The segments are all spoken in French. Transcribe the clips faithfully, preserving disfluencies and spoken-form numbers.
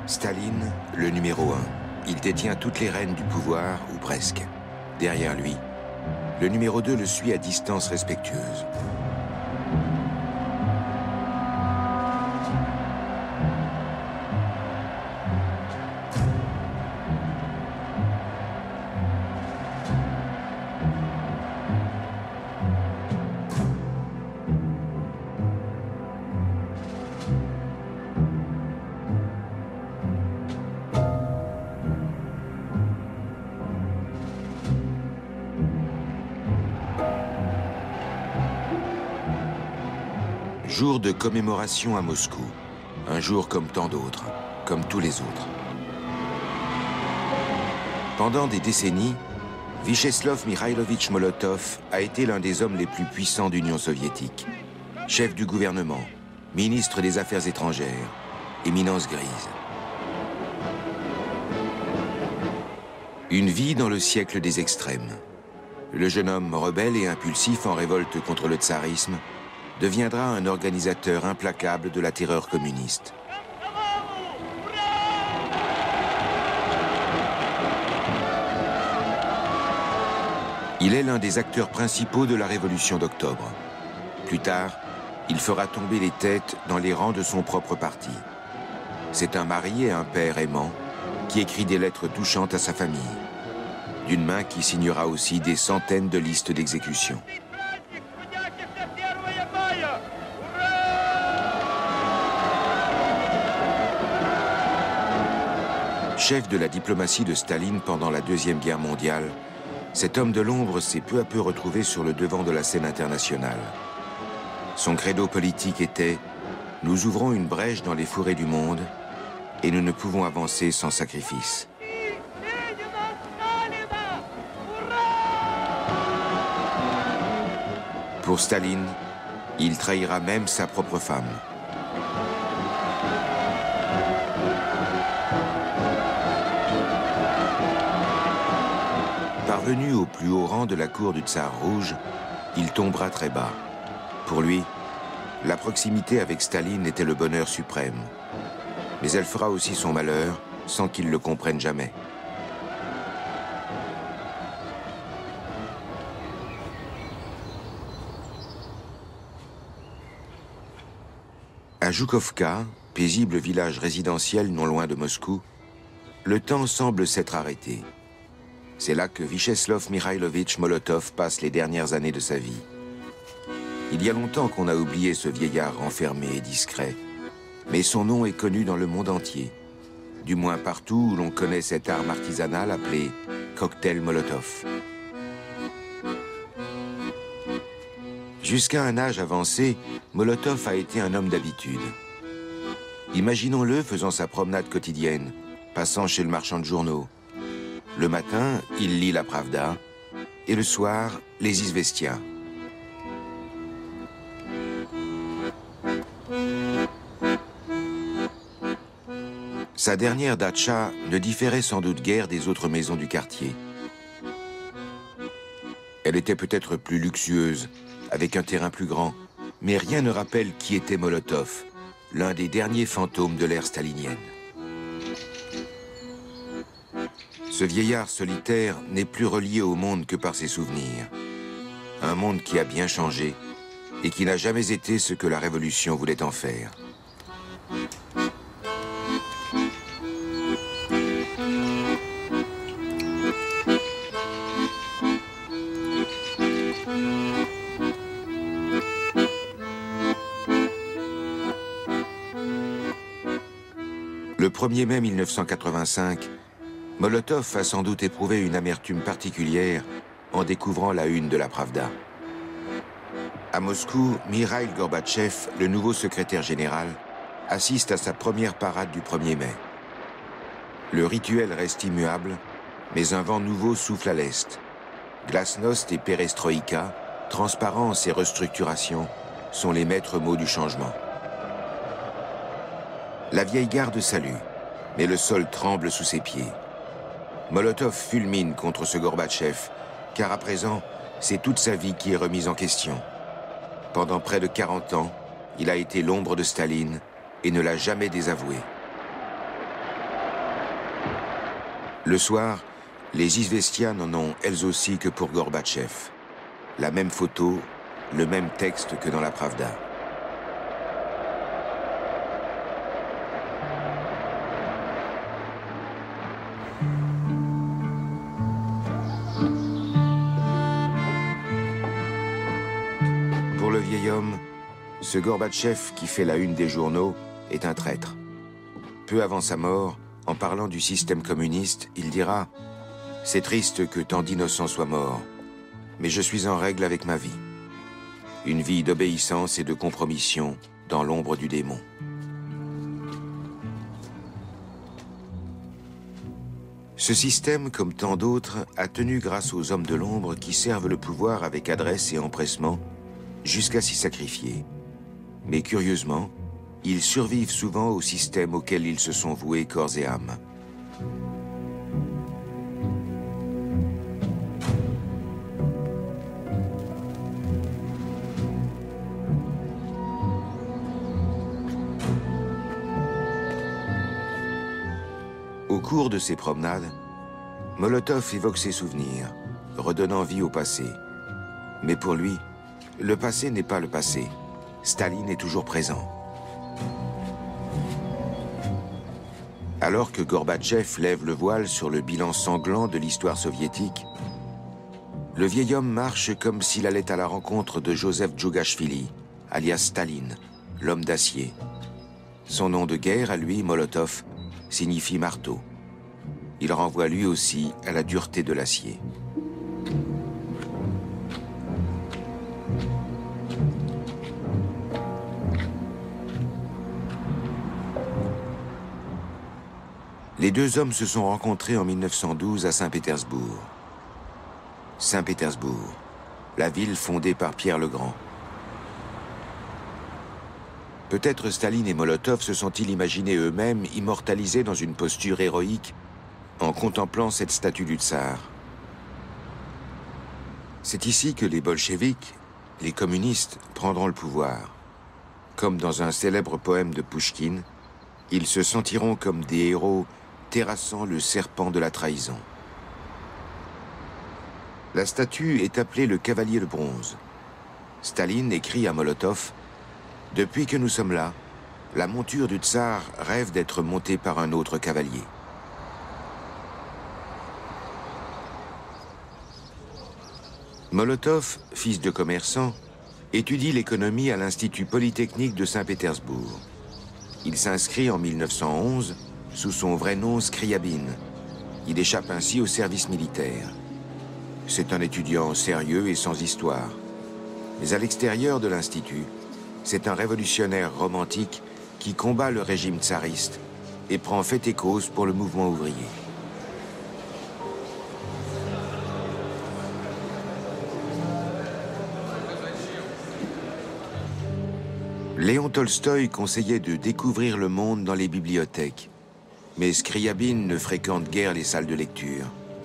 Staline, le numéro un. Il détient toutes les rênes du pouvoir, ou presque. Derrière lui, le numéro deux le suit à distance respectueuse. Jour de commémoration à Moscou. Un jour comme tant d'autres, comme tous les autres. Pendant des décennies, Vyacheslav Mikhailovitch Molotov a été l'un des hommes les plus puissants d'Union soviétique. Chef du gouvernement, ministre des Affaires étrangères, éminence grise. Une vie dans le siècle des extrêmes. Le jeune homme rebelle et impulsif en révolte contre le tsarisme deviendra un organisateur implacable de la terreur communiste. Il est l'un des acteurs principaux de la Révolution d'octobre. Plus tard, il fera tomber les têtes dans les rangs de son propre parti. C'est un mari et un père aimant qui écrit des lettres touchantes à sa famille, d'une main qui signera aussi des centaines de listes d'exécution. Chef de la diplomatie de Staline pendant la Deuxième Guerre mondiale, cet homme de l'ombre s'est peu à peu retrouvé sur le devant de la scène internationale. Son credo politique était « Nous ouvrons une brèche dans les fourrés du monde et nous ne pouvons avancer sans sacrifice ». Pour Staline, il trahira même sa propre femme. Parvenu au plus haut rang de la cour du Tsar rouge, il tombera très bas. Pour lui, la proximité avec Staline était le bonheur suprême. Mais elle fera aussi son malheur, sans qu'il le comprenne jamais. À Joukovka, paisible village résidentiel non loin de Moscou, le temps semble s'être arrêté. C'est là que Vyacheslav Mikhailovitch Molotov passe les dernières années de sa vie. Il y a longtemps qu'on a oublié ce vieillard renfermé et discret, mais son nom est connu dans le monde entier, du moins partout où l'on connaît cette arme artisanale appelée cocktail Molotov. Jusqu'à un âge avancé, Molotov a été un homme d'habitude. Imaginons-le faisant sa promenade quotidienne, passant chez le marchand de journaux. Le matin, il lit la Pravda, et le soir, les Izvestia. Sa dernière datcha ne différait sans doute guère des autres maisons du quartier. Elle était peut-être plus luxueuse, avec un terrain plus grand, mais rien ne rappelle qui était Molotov, l'un des derniers fantômes de l'ère stalinienne. Ce vieillard solitaire n'est plus relié au monde que par ses souvenirs. Un monde qui a bien changé et qui n'a jamais été ce que la Révolution voulait en faire. Le premier mai mille neuf cent quatre-vingt-cinq, Molotov a sans doute éprouvé une amertume particulière en découvrant la une de la Pravda. À Moscou, Mikhaïl Gorbatchev, le nouveau secrétaire général, assiste à sa première parade du premier mai. Le rituel reste immuable, mais un vent nouveau souffle à l'Est. Glasnost et perestroïka, transparence et restructuration, sont les maîtres mots du changement. La vieille garde salue, mais le sol tremble sous ses pieds. Molotov fulmine contre ce Gorbatchev, car à présent, c'est toute sa vie qui est remise en question. Pendant près de quarante ans, il a été l'ombre de Staline et ne l'a jamais désavoué. Le soir, les Izvestia n'en ont elles aussi que pour Gorbatchev. La même photo, le même texte que dans la Pravda. Pour le vieil homme, ce Gorbatchev qui fait la une des journaux est un traître. Peu avant sa mort, en parlant du système communiste, il dira « C'est triste que tant d'innocents soient morts, mais je suis en règle avec ma vie. Une vie d'obéissance et de compromission dans l'ombre du démon. » Ce système, comme tant d'autres, a tenu grâce aux hommes de l'ombre qui servent le pouvoir avec adresse et empressement jusqu'à s'y sacrifier. Mais curieusement, ils survivent souvent au système auquel ils se sont voués corps et âme. Au cours de ces promenades, Molotov évoque ses souvenirs, redonnant vie au passé. Mais pour lui, le passé n'est pas le passé. Staline est toujours présent. Alors que Gorbatchev lève le voile sur le bilan sanglant de l'histoire soviétique, le vieil homme marche comme s'il allait à la rencontre de Joseph Djougashvili, alias Staline, l'homme d'acier. Son nom de guerre, à lui, Molotov, signifie marteau. Il renvoie lui aussi à la dureté de l'acier. Les deux hommes se sont rencontrés en mille neuf cent douze à Saint-Pétersbourg. Saint-Pétersbourg, la ville fondée par Pierre le Grand. Peut-être Staline et Molotov se sont-ils imaginés eux-mêmes immortalisés dans une posture héroïque en contemplant cette statue du tsar. C'est ici que les bolcheviks, les communistes, prendront le pouvoir. Comme dans un célèbre poème de Pouchkine, ils se sentiront comme des héros terrassant le serpent de la trahison. La statue est appelée le cavalier de bronze. Staline écrit à Molotov « Depuis que nous sommes là, la monture du tsar rêve d'être montée par un autre cavalier. » Molotov, fils de commerçant, étudie l'économie à l'Institut Polytechnique de Saint-Pétersbourg. Il s'inscrit en mille neuf cent onze sous son vrai nom Scriabine. Il échappe ainsi au service militaire. C'est un étudiant sérieux et sans histoire. Mais à l'extérieur de l'Institut, c'est un révolutionnaire romantique qui combat le régime tsariste et prend fait et cause pour le mouvement ouvrier. Léon Tolstoï conseillait de découvrir le monde dans les bibliothèques, mais Scriabine ne fréquente guère les salles de lecture.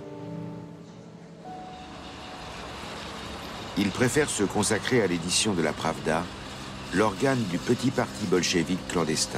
Il préfère se consacrer à l'édition de la Pravda, l'organe du petit parti bolchevique clandestin.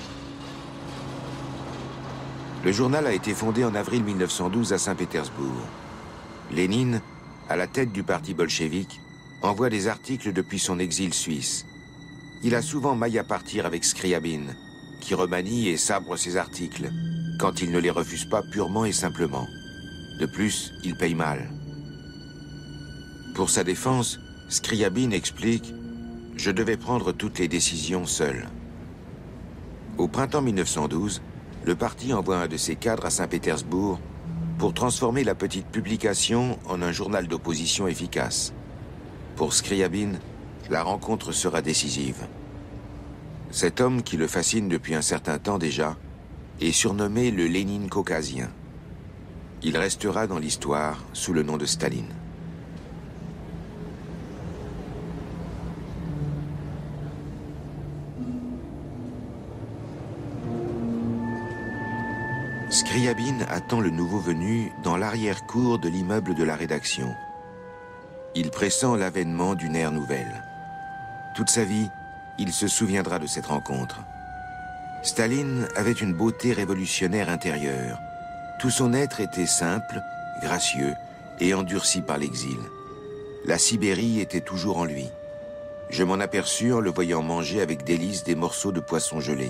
Le journal a été fondé en avril mille neuf cent douze à Saint-Pétersbourg. Lénine, à la tête du parti bolchevique, envoie des articles depuis son exil suisse. Il a souvent maille à partir avec Scriabine, qui remanie et sabre ses articles, quand il ne les refuse pas purement et simplement. De plus, il paye mal. Pour sa défense, Scriabine explique « Je devais prendre toutes les décisions seul ». Au printemps mille neuf cent douze, le parti envoie un de ses cadres à Saint-Pétersbourg pour transformer la petite publication en un journal d'opposition efficace. Pour Scriabine, la rencontre sera décisive. Cet homme, qui le fascine depuis un certain temps déjà, est surnommé le Lénine caucasien. Il restera dans l'histoire sous le nom de Staline. Scriabine attend le nouveau venu dans l'arrière-cour de l'immeuble de la rédaction. Il pressent l'avènement d'une ère nouvelle. Toute sa vie, il se souviendra de cette rencontre. Staline avait une beauté révolutionnaire intérieure, Tout son être était simple, gracieux et endurci par l'exil. La Sibérie était toujours en lui. Je m'en aperçus en le voyant manger avec délice des morceaux de poisson gelé.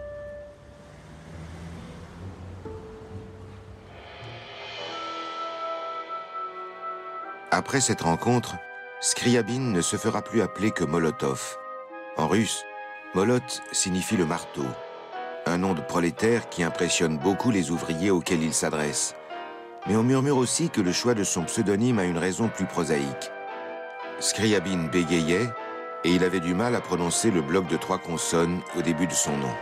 Après cette rencontre, Scriabine ne se fera plus appeler que Molotov. En russe, Molot signifie le marteau, un nom de prolétaire qui impressionne beaucoup les ouvriers auxquels il s'adresse. Mais on murmure aussi que le choix de son pseudonyme a une raison plus prosaïque. Scriabine bégayait et il avait du mal à prononcer le bloc de trois consonnes au début de son nom.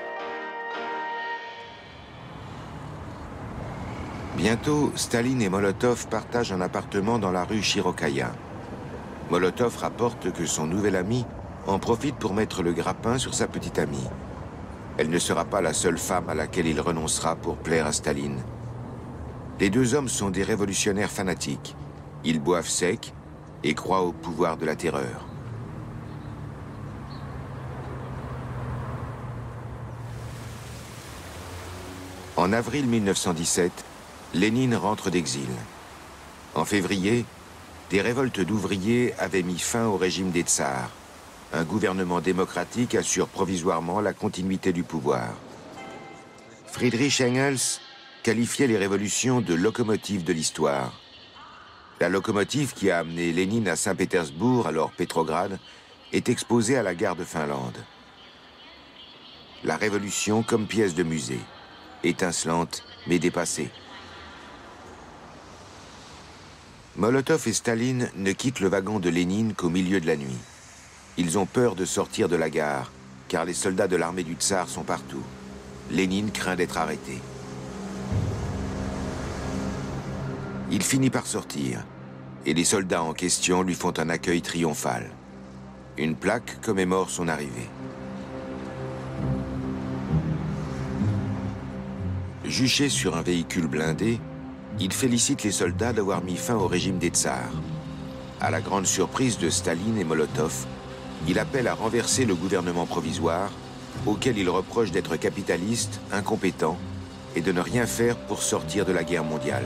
Bientôt, Staline et Molotov partagent un appartement dans la rue Chirokaya. Molotov rapporte que son nouvel ami en profite pour mettre le grappin sur sa petite amie. Elle ne sera pas la seule femme à laquelle il renoncera pour plaire à Staline. Les deux hommes sont des révolutionnaires fanatiques. Ils boivent sec et croient au pouvoir de la terreur. En avril mille neuf cent dix-sept, Lénine rentre d'exil. En février, des révoltes d'ouvriers avaient mis fin au régime des tsars. Un gouvernement démocratique assure provisoirement la continuité du pouvoir. Friedrich Engels qualifiait les révolutions de locomotives de l'histoire. La locomotive qui a amené Lénine à Saint-Pétersbourg, alors Pétrograd, est exposée à la gare de Finlande. La révolution comme pièce de musée, étincelante mais dépassée. Molotov et Staline ne quittent le wagon de Lénine qu'au milieu de la nuit. Ils ont peur de sortir de la gare, car les soldats de l'armée du tsar sont partout. Lénine craint d'être arrêté. Il finit par sortir, et les soldats en question lui font un accueil triomphal. Une plaque commémore son arrivée. Juché sur un véhicule blindé, il félicite les soldats d'avoir mis fin au régime des tsars. À la grande surprise de Staline et Molotov, il appelle à renverser le gouvernement provisoire, auquel il reproche d'être capitaliste, incompétent, et de ne rien faire pour sortir de la guerre mondiale.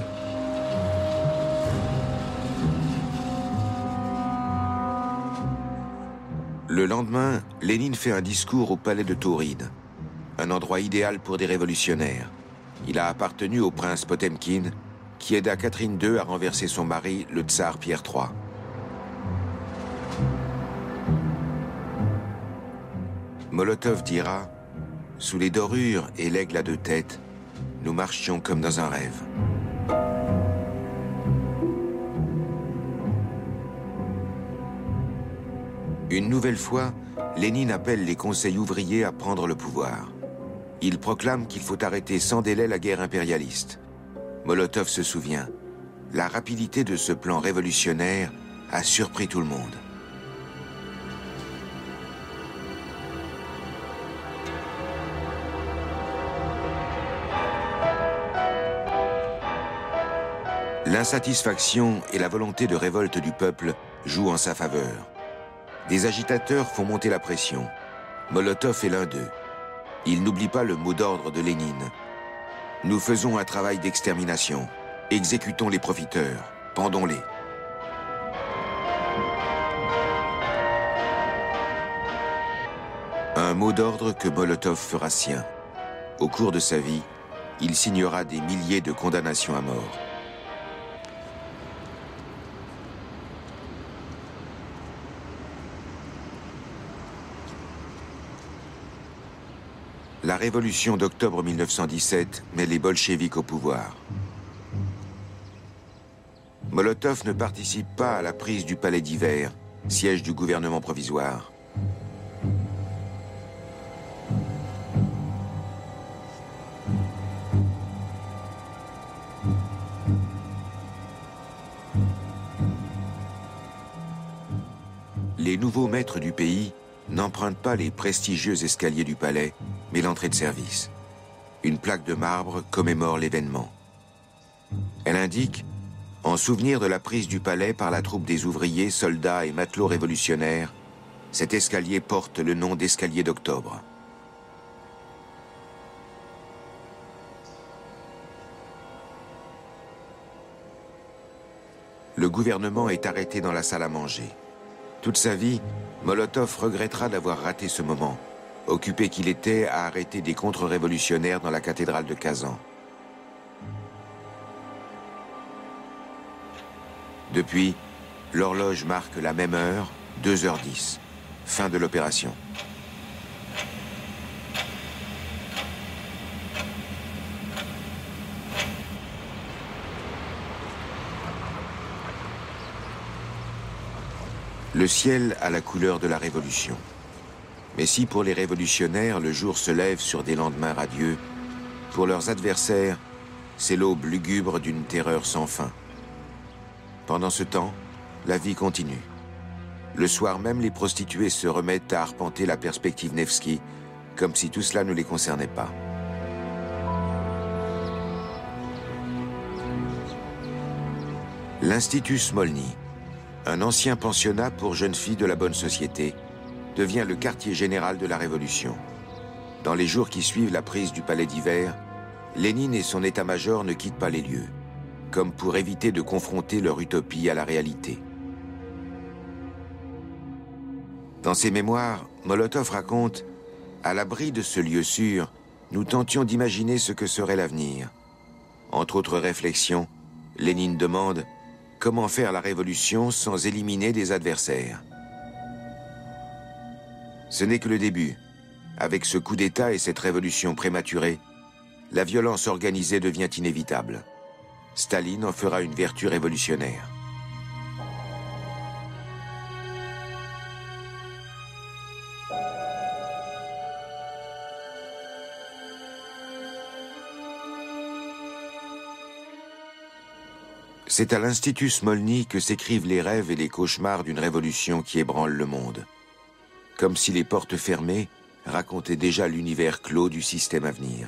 Le lendemain, Lénine fait un discours au palais de Tauride, un endroit idéal pour des révolutionnaires. Il a appartenu au prince Potemkin, qui aida Catherine deux à renverser son mari, le tsar Pierre trois. Molotov dira « Sous les dorures et l'aigle à deux têtes, nous marchions comme dans un rêve. » Une nouvelle fois, Lénine appelle les conseils ouvriers à prendre le pouvoir. Il proclame qu'il faut arrêter sans délai la guerre impérialiste. Molotov se souvient, la rapidité de ce plan révolutionnaire a surpris tout le monde. L'insatisfaction et la volonté de révolte du peuple jouent en sa faveur. Des agitateurs font monter la pression. Molotov est l'un d'eux. Il n'oublie pas le mot d'ordre de Lénine. Nous faisons un travail d'extermination. Exécutons les profiteurs. Pendons-les. Un mot d'ordre que Molotov fera sien. Au cours de sa vie, il signera des milliers de condamnations à mort. La révolution d'octobre mille neuf cent dix-sept met les bolcheviks au pouvoir. Molotov ne participe pas à la prise du palais d'hiver, siège du gouvernement provisoire. Les nouveaux maîtres du pays n'empruntent pas les prestigieux escaliers du palais, mais l'entrée de service. Une plaque de marbre commémore l'événement. Elle indique « En souvenir de la prise du palais par la troupe des ouvriers, soldats et matelots révolutionnaires, cet escalier porte le nom d'escalier d'octobre. » le gouvernement est arrêté dans la salle à manger. Toute sa vie, Molotov regrettera d'avoir raté ce moment, occupé qu'il était à arrêter des contre-révolutionnaires dans la cathédrale de Kazan. Depuis, l'horloge marque la même heure, deux heures dix, fin de l'opération. Le ciel a la couleur de la révolution. Mais si pour les révolutionnaires, le jour se lève sur des lendemains radieux, pour leurs adversaires, c'est l'aube lugubre d'une terreur sans fin. Pendant ce temps, la vie continue. Le soir même, les prostituées se remettent à arpenter la perspective Nevsky, comme si tout cela ne les concernait pas. L'Institut Smolny, un ancien pensionnat pour jeunes filles de la bonne société, devient le quartier général de la Révolution. Dans les jours qui suivent la prise du palais d'hiver, Lénine et son état-major ne quittent pas les lieux, comme pour éviter de confronter leur utopie à la réalité. Dans ses mémoires, Molotov raconte « À l'abri de ce lieu sûr, nous tentions d'imaginer ce que serait l'avenir. » Entre autres réflexions, Lénine demande « Comment faire la révolution sans éliminer des adversaires ?» Ce n'est que le début. Avec ce coup d'État et cette révolution prématurée, la violence organisée devient inévitable. Staline en fera une vertu révolutionnaire. C'est à l'Institut Smolny que s'écrivent les rêves et les cauchemars d'une révolution qui ébranle le monde. Comme si les portes fermées racontaient déjà l'univers clos du système à venir.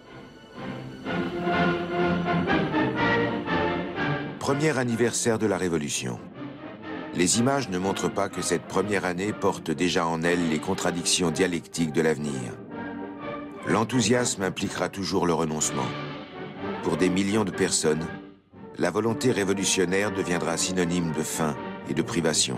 Premier anniversaire de la Révolution. Les images ne montrent pas que cette première année porte déjà en elle les contradictions dialectiques de l'avenir. L'enthousiasme impliquera toujours le renoncement. Pour des millions de personnes, la volonté révolutionnaire deviendra synonyme de faim et de privation.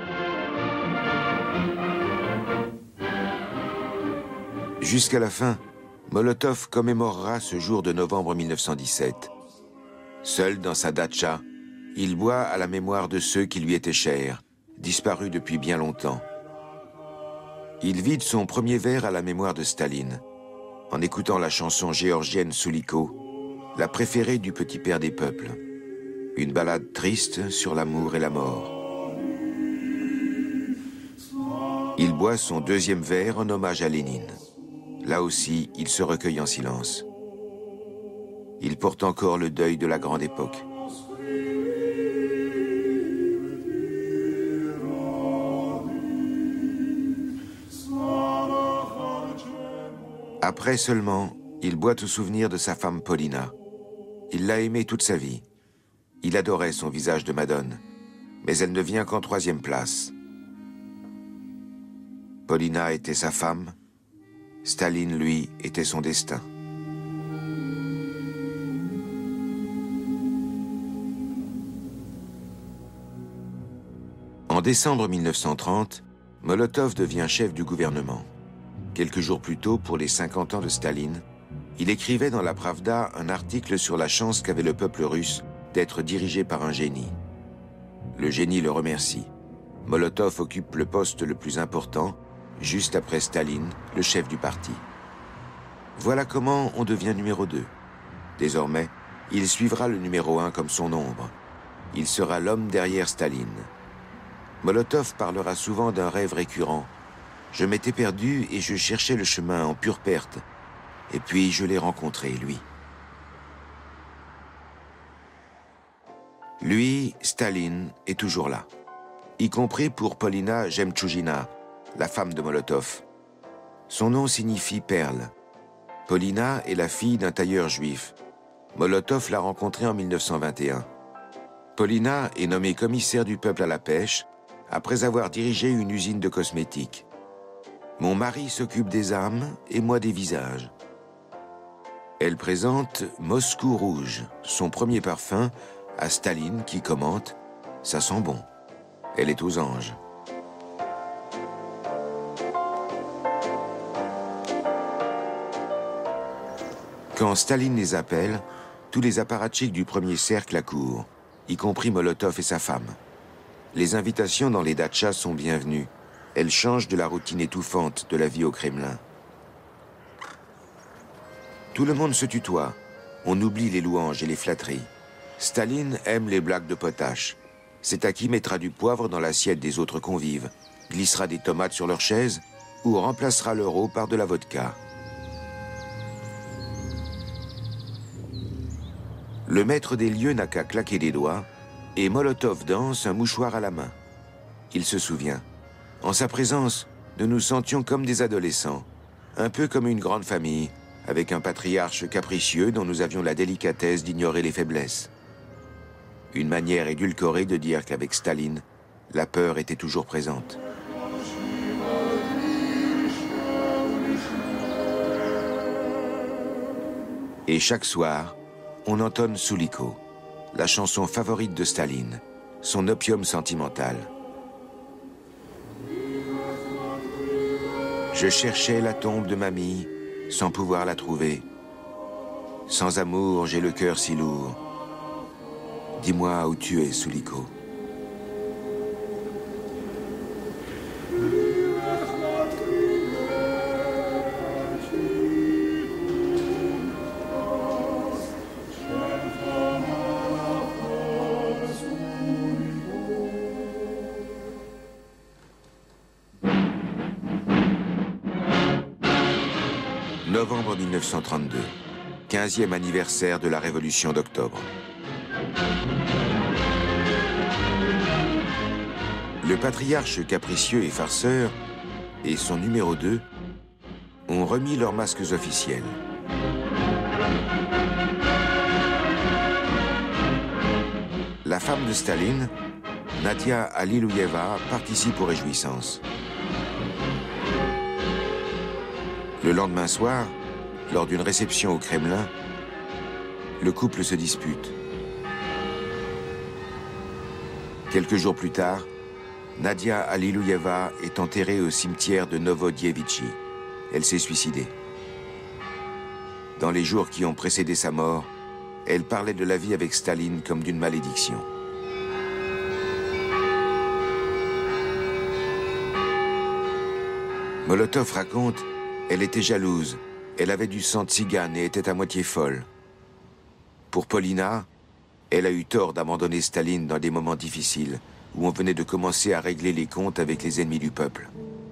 Jusqu'à la fin, Molotov commémorera ce jour de novembre mille neuf cent dix-sept. Seul dans sa datcha, il boit à la mémoire de ceux qui lui étaient chers, disparus depuis bien longtemps. Il vide son premier verre à la mémoire de Staline, en écoutant la chanson géorgienne Souliko, la préférée du petit père des peuples. Une ballade triste sur l'amour et la mort. Il boit son deuxième verre en hommage à Lénine. Là aussi, il se recueille en silence. Il porte encore le deuil de la grande époque. Après seulement, il boit au souvenir de sa femme Paulina. Il l'a aimée toute sa vie. Il adorait son visage de madone, mais elle ne vient qu'en troisième place. Paulina était sa femme, Staline, lui, était son destin. En décembre mille neuf cent trente, Molotov devient chef du gouvernement. Quelques jours plus tôt, pour les cinquante ans de Staline, il écrivait dans la Pravda un article sur la chance qu'avait le peuple russe d'être dirigé par un génie. Le génie le remercie. Molotov occupe le poste le plus important, juste après Staline, le chef du parti. Voilà comment on devient numéro deux. Désormais, il suivra le numéro un comme son ombre. Il sera l'homme derrière Staline. Molotov parlera souvent d'un rêve récurrent. Je m'étais perdu et je cherchais le chemin en pure perte. Et puis je l'ai rencontré, lui. Lui, Staline, est toujours là. Y compris pour Paulina Jemtchougina, la femme de Molotov. Son nom signifie perle. Paulina est la fille d'un tailleur juif. Molotov l'a rencontrée en mille neuf cent vingt et un. Paulina est nommée commissaire du peuple à la pêche après avoir dirigé une usine de cosmétiques. Mon mari s'occupe des âmes et moi des visages. Elle présente Moscou Rouge, son premier parfum, à Staline qui commente Ça sent bon. Elle est aux anges. Quand Staline les appelle, tous les apparatchiks du premier cercle accourent, y compris Molotov et sa femme. Les invitations dans les datchas sont bienvenues. Elles changent de la routine étouffante de la vie au Kremlin. Tout le monde se tutoie. On oublie les louanges et les flatteries. Staline aime les blagues de potache. C'est à qui mettra du poivre dans l'assiette des autres convives, glissera des tomates sur leur chaise ou remplacera l'euro par de la vodka. Le maître des lieux n'a qu'à claquer des doigts et Molotov danse un mouchoir à la main. Il se souvient. En sa présence, nous nous sentions comme des adolescents, un peu comme une grande famille, avec un patriarche capricieux dont nous avions la délicatesse d'ignorer les faiblesses. Une manière édulcorée de dire qu'avec Staline, la peur était toujours présente. Et chaque soir, on entonne Souliko, la chanson favorite de Staline, son opium sentimental. Je cherchais la tombe de mamie, sans pouvoir la trouver. Sans amour, j'ai le cœur si lourd. Dis-moi où tu es, Souliko. Novembre mille neuf cent trente-deux, quinzième anniversaire de la Révolution d'octobre. Le patriarche capricieux et farceur et son numéro deux ont remis leurs masques officiels. La femme de Staline, Nadia Alliluyeva, participe aux réjouissances. Le lendemain soir, lors d'une réception au Kremlin, le couple se dispute. Quelques jours plus tard, Nadia Alliluyeva est enterrée au cimetière de Novodievitchi. Elle s'est suicidée. Dans les jours qui ont précédé sa mort, elle parlait de la vie avec Staline comme d'une malédiction. Molotov raconte: elle était jalouse, elle avait du sang de tzigane et était à moitié folle. Pour Paulina, elle a eu tort d'abandonner Staline dans des moments difficiles, où on venait de commencer à régler les comptes avec les ennemis du peuple.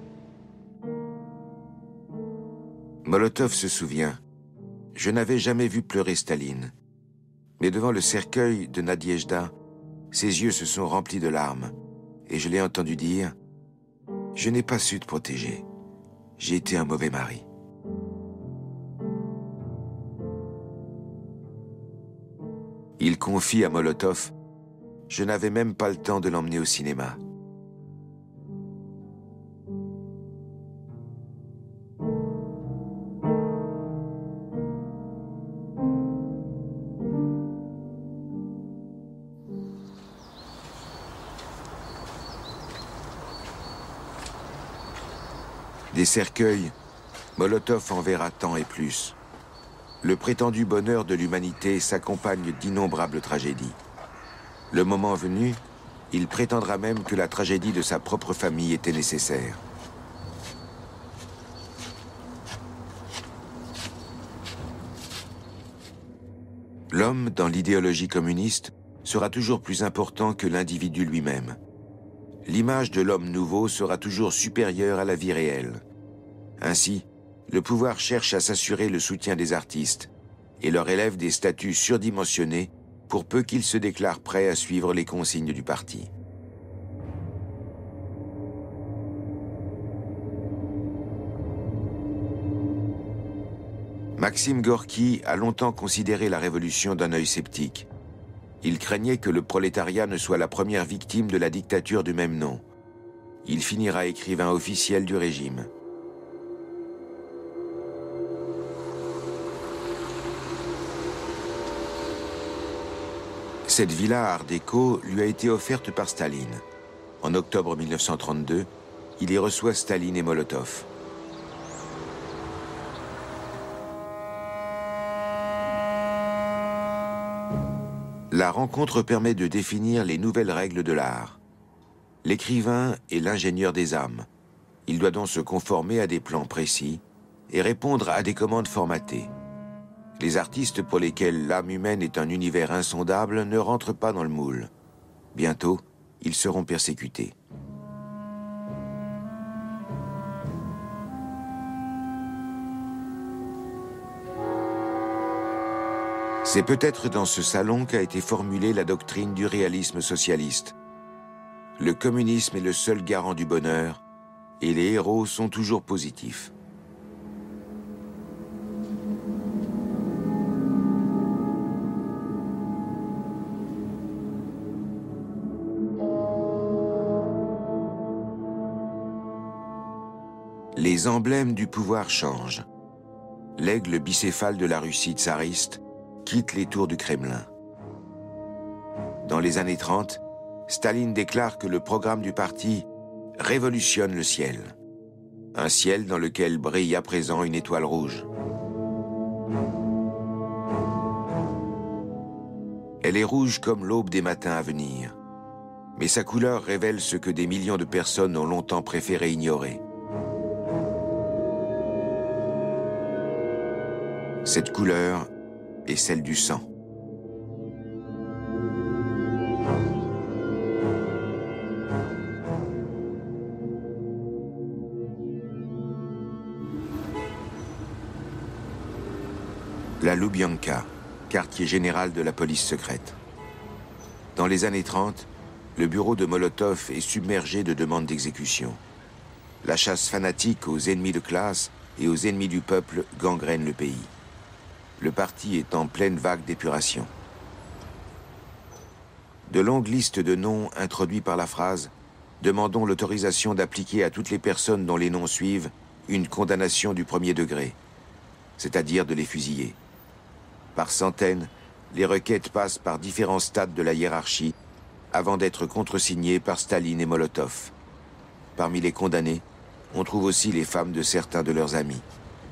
Molotov se souvient: je n'avais jamais vu pleurer Staline. Mais devant le cercueil de Nadiejda, ses yeux se sont remplis de larmes, et je l'ai entendu dire: je n'ai pas su te protéger. J'ai été un mauvais mari. Il confie à Molotov: je n'avais même pas le temps de l'emmener au cinéma. Des cercueils, Molotov en verra tant et plus. Le prétendu bonheur de l'humanité s'accompagne d'innombrables tragédies. Le moment venu, il prétendra même que la tragédie de sa propre famille était nécessaire. L'homme, dans l'idéologie communiste, sera toujours plus important que l'individu lui-même. L'image de l'homme nouveau sera toujours supérieure à la vie réelle. Ainsi, le pouvoir cherche à s'assurer le soutien des artistes et leur élève des statuts surdimensionnés pour peu qu'ils se déclarent prêts à suivre les consignes du parti. Maxime Gorky a longtemps considéré la révolution d'un œil sceptique. Il craignait que le prolétariat ne soit la première victime de la dictature du même nom. Il finira écrivain officiel du régime. Cette villa Art déco lui a été offerte par Staline. En octobre mille neuf cent trente-deux, il y reçoit Staline et Molotov. La rencontre permet de définir les nouvelles règles de l'art. L'écrivain est l'ingénieur des âmes. Il doit donc se conformer à des plans précis et répondre à des commandes formatées. Les artistes pour lesquels l'âme humaine est un univers insondable ne rentrent pas dans le moule. Bientôt, ils seront persécutés. C'est peut-être dans ce salon qu'a été formulée la doctrine du réalisme socialiste. Le communisme est le seul garant du bonheur, et les héros sont toujours positifs. Les emblèmes du pouvoir changent. L'aigle bicéphale de la Russie tsariste quitte les tours du Kremlin. Dans les années trente, Staline déclare que le programme du parti révolutionne le ciel. Un ciel dans lequel brille à présent une étoile rouge. Elle est rouge comme l'aube des matins à venir. Mais sa couleur révèle ce que des millions de personnes ont longtemps préféré ignorer. Cette couleur est celle du sang. La Loubianka, quartier général de la police secrète. Dans les années trente, le bureau de Molotov est submergé de demandes d'exécution. La chasse fanatique aux ennemis de classe et aux ennemis du peuple gangrène le pays. Le parti est en pleine vague d'épuration. De longues listes de noms introduits par la phrase « Demandons l'autorisation d'appliquer à toutes les personnes dont les noms suivent une condamnation du premier degré », c'est-à-dire de les fusiller. Par centaines, les requêtes passent par différents stades de la hiérarchie avant d'être contresignées par Staline et Molotov. Parmi les condamnés, on trouve aussi les femmes de certains de leurs amis.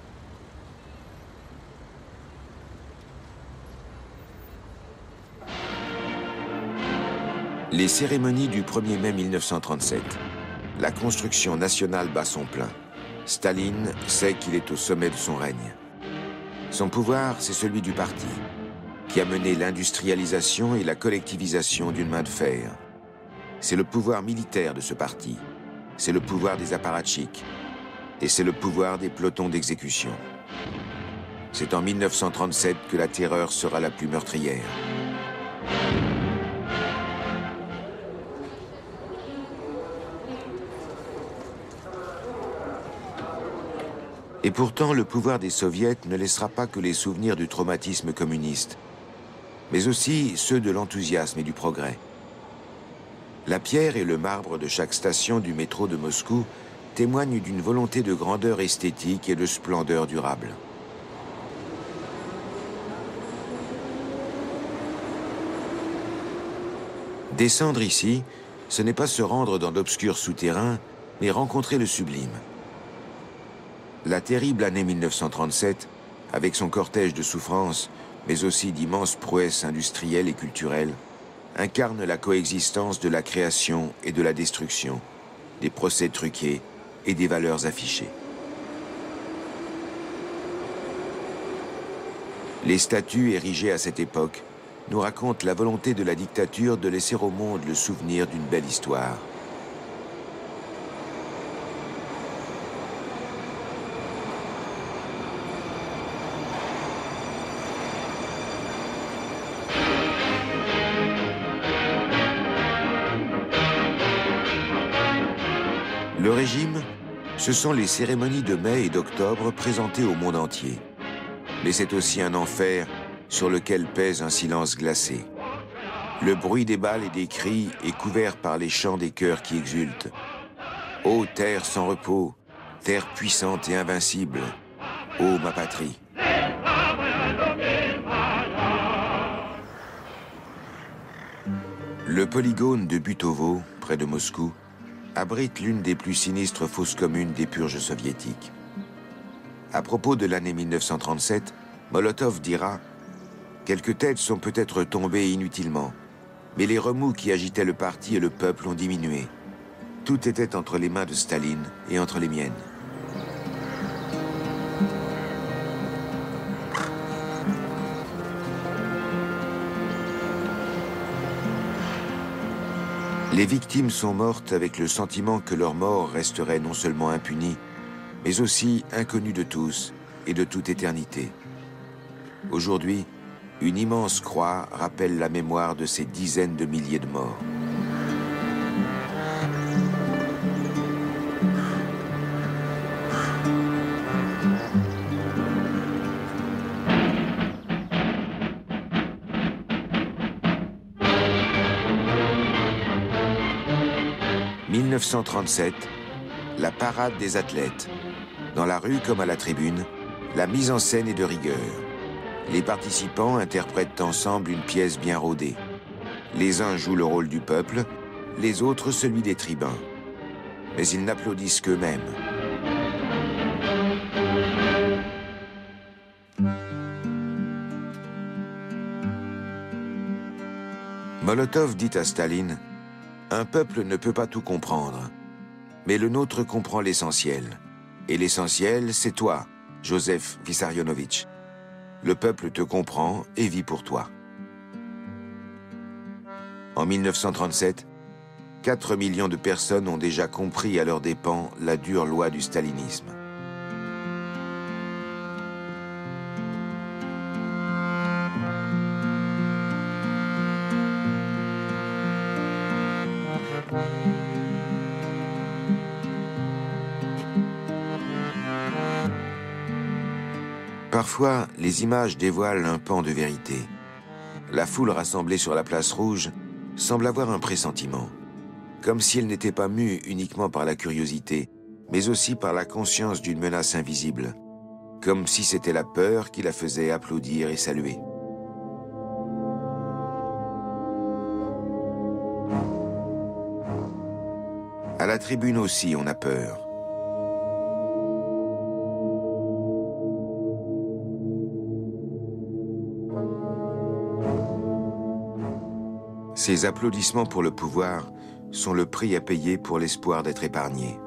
Les cérémonies du premier mai mille neuf cent trente-sept. La construction nationale bat son plein. Staline sait qu'il est au sommet de son règne. Son pouvoir, c'est celui du parti, qui a mené l'industrialisation et la collectivisation d'une main de fer. C'est le pouvoir militaire de ce parti. C'est le pouvoir des apparatchiks. Et c'est le pouvoir des pelotons d'exécution. C'est en mille neuf cent trente-sept que la terreur sera la plus meurtrière. Et pourtant, le pouvoir des soviets ne laissera pas que les souvenirs du traumatisme communiste, mais aussi ceux de l'enthousiasme et du progrès. La pierre et le marbre de chaque station du métro de Moscou témoignent d'une volonté de grandeur esthétique et de splendeur durable. Descendre ici, ce n'est pas se rendre dans d'obscurs souterrains, mais rencontrer le sublime. La terrible année mille neuf cent trente-sept, avec son cortège de souffrances, mais aussi d'immenses prouesses industrielles et culturelles, incarne la coexistence de la création et de la destruction, des procès truqués et des valeurs affichées. Les statues érigées à cette époque nous racontent la volonté de la dictature de laisser au monde le souvenir d'une belle histoire. Le régime, ce sont les cérémonies de mai et d'octobre présentées au monde entier. Mais c'est aussi un enfer sur lequel pèse un silence glacé. Le bruit des balles et des cris est couvert par les chants des chœurs qui exultent. Ô terre sans repos, terre puissante et invincible, ô ma patrie. Le polygone de Butovo, près de Moscou, abrite l'une des plus sinistres fosses communes des purges soviétiques. À propos de l'année mille neuf cent trente-sept, Molotov dira « Quelques têtes sont peut-être tombées inutilement, mais les remous qui agitaient le parti et le peuple ont diminué. Tout était entre les mains de Staline et entre les miennes. » Les victimes sont mortes avec le sentiment que leur mort resterait non seulement impunie, mais aussi inconnue de tous et de toute éternité. Aujourd'hui, une immense croix rappelle la mémoire de ces dizaines de milliers de morts. mille neuf cent trente-sept, la parade des athlètes. Dans la rue comme à la tribune, la mise en scène est de rigueur. Les participants interprètent ensemble une pièce bien rodée. Les uns jouent le rôle du peuple, les autres celui des tribuns. Mais ils n'applaudissent qu'eux-mêmes. Molotov dit à Staline: « Un peuple ne peut pas tout comprendre, mais le nôtre comprend l'essentiel. Et l'essentiel, c'est toi, Joseph Vissarionovitch. Le peuple te comprend et vit pour toi. » En mille neuf cent trente-sept, quatre millions de personnes ont déjà compris à leurs dépens la dure loi du stalinisme. Parfois, les images dévoilent un pan de vérité. La foule rassemblée sur la place rouge semble avoir un pressentiment, comme si elle n'était pas mue uniquement par la curiosité, mais aussi par la conscience d'une menace invisible, comme si c'était la peur qui la faisait applaudir et saluer. À la tribune aussi, on a peur. Ces applaudissements pour le pouvoir sont le prix à payer pour l'espoir d'être épargné.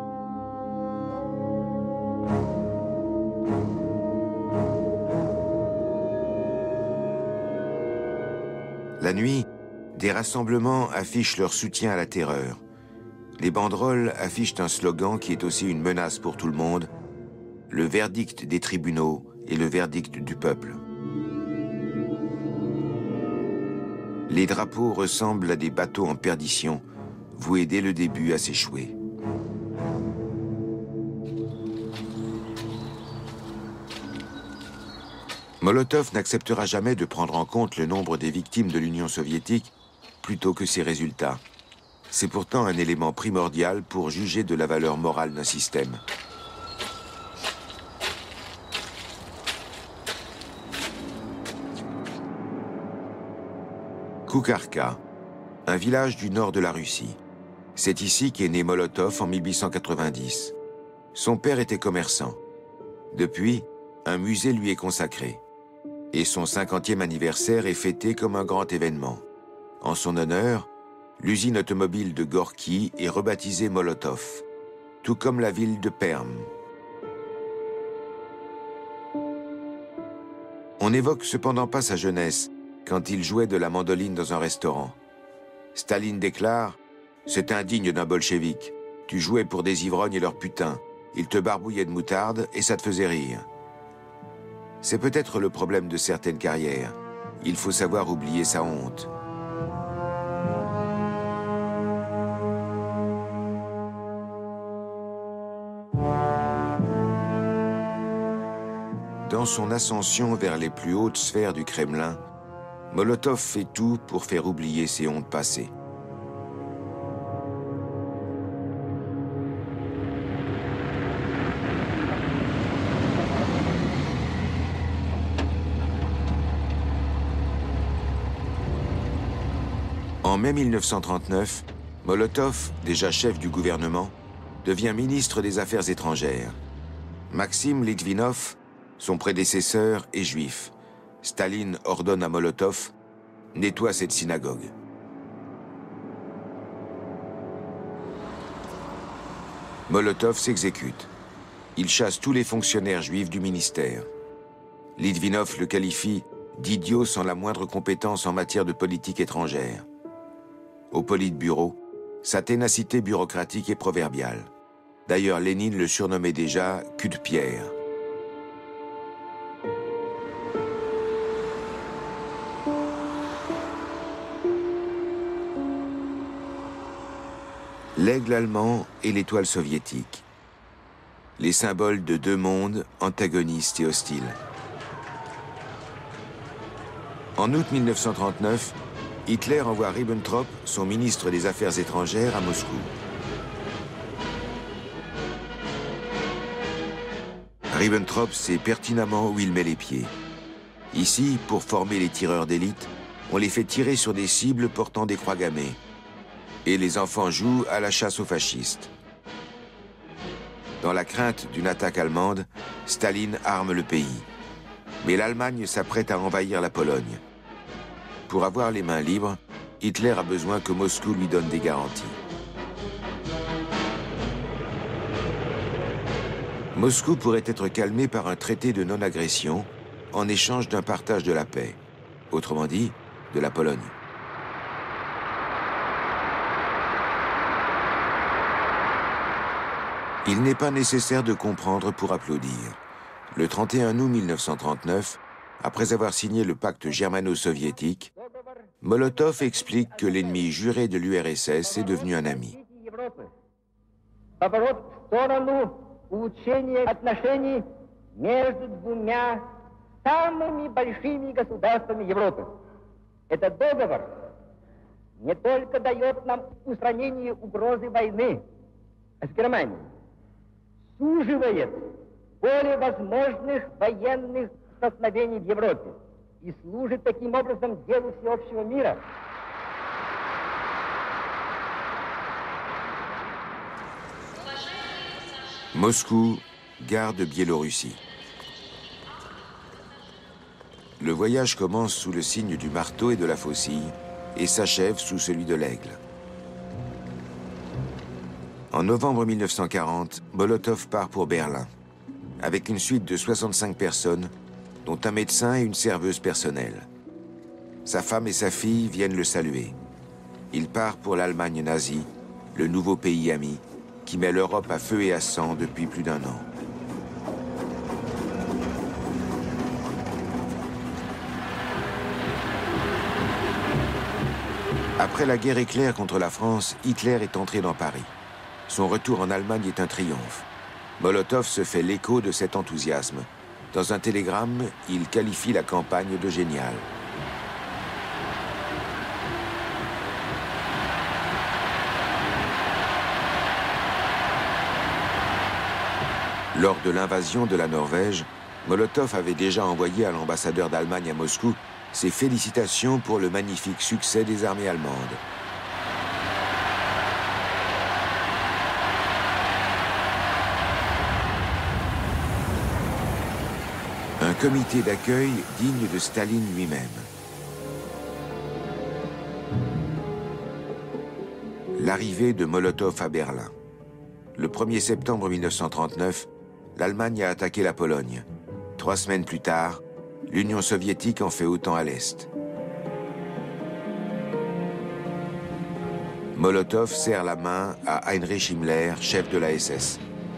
La nuit, des rassemblements affichent leur soutien à la terreur. Les banderoles affichent un slogan qui est aussi une menace pour tout le monde: le verdict des tribunaux et le verdict du peuple. Les drapeaux ressemblent à des bateaux en perdition, voués dès le début à s'échouer. Molotov n'acceptera jamais de prendre en compte le nombre des victimes de l'Union soviétique plutôt que ses résultats. C'est pourtant un élément primordial pour juger de la valeur morale d'un système. Koukarka, un village du nord de la Russie. C'est ici qu'est né Molotov en mille huit cent quatre-vingt-dix. Son père était commerçant. Depuis, un musée lui est consacré. Et son cinquantième anniversaire est fêté comme un grand événement. En son honneur, l'usine automobile de Gorky est rebaptisée Molotov, tout comme la ville de Perm. On n'évoque cependant pas sa jeunesse, quand il jouait de la mandoline dans un restaurant. Staline déclare « C'est indigne d'un bolchevique. Tu jouais pour des ivrognes et leurs putains. Ils te barbouillaient de moutarde et ça te faisait rire. » C'est peut-être le problème de certaines carrières. Il faut savoir oublier sa honte. Dans son ascension vers les plus hautes sphères du Kremlin, Molotov fait tout pour faire oublier ses hontes passées. En En mai mille neuf cent trente-neuf, Molotov, déjà chef du gouvernement, devient ministre des Affaires étrangères. Maxime Litvinov, son prédécesseur, est juif. Staline ordonne à Molotov « nettoie cette synagogue ». Molotov s'exécute. Il chasse tous les fonctionnaires juifs du ministère. Litvinov le qualifie d'idiot sans la moindre compétence en matière de politique étrangère. Au Politburo, sa ténacité bureaucratique est proverbiale. D'ailleurs, Lénine le surnommait déjà « cul de pierre ». L'aigle allemand et l'étoile soviétique. Les symboles de deux mondes antagonistes et hostiles. En août mille neuf cent trente-neuf, Hitler envoie Ribbentrop, son ministre des Affaires étrangères, à Moscou. Ribbentrop sait pertinemment où il met les pieds. Ici, pour former les tireurs d'élite, on les fait tirer sur des cibles portant des croix gammées. Et les enfants jouent à la chasse aux fascistes. Dans la crainte d'une attaque allemande, Staline arme le pays. Mais l'Allemagne s'apprête à envahir la Pologne. Pour avoir les mains libres, Hitler a besoin que Moscou lui donne des garanties. Moscou pourrait être calmé par un traité de non-agression en échange d'un partage de la paix, autrement dit, de la Pologne. Il n'est pas nécessaire de comprendre pour applaudir. Le trente et un août mille neuf cent trente-neuf, après avoir signé le pacte germano-soviétique, Molotov explique que l'ennemi juré de l'U R S S est devenu un ami. Суживает поле возможных военных столкновений в Европе и служит таким образом делу всеобщего мира. Moscou, gare de Biélorussie. Le voyage commence sous le signe du marteau et de la faucille et s'achève sous celui de l'aigle. En novembre mille neuf cent quarante, Molotov part pour Berlin, avec une suite de soixante-cinq personnes, dont un médecin et une serveuse personnelle. Sa femme et sa fille viennent le saluer. Il part pour l'Allemagne nazie, le nouveau pays ami, qui met l'Europe à feu et à sang depuis plus d'un an. Après la guerre éclair contre la France, Hitler est entré dans Paris. Son retour en Allemagne est un triomphe. Molotov se fait l'écho de cet enthousiasme. Dans un télégramme, il qualifie la campagne de géniale. Lors de l'invasion de la Norvège, Molotov avait déjà envoyé à l'ambassadeur d'Allemagne à Moscou ses félicitations pour le magnifique succès des armées allemandes. Un comité d'accueil digne de Staline lui-même. L'arrivée de Molotov à Berlin. Le premier septembre mille neuf cent trente-neuf, l'Allemagne a attaqué la Pologne. Trois semaines plus tard, l'Union soviétique en fait autant à l'Est. Molotov serre la main à Heinrich Himmler, chef de la S S.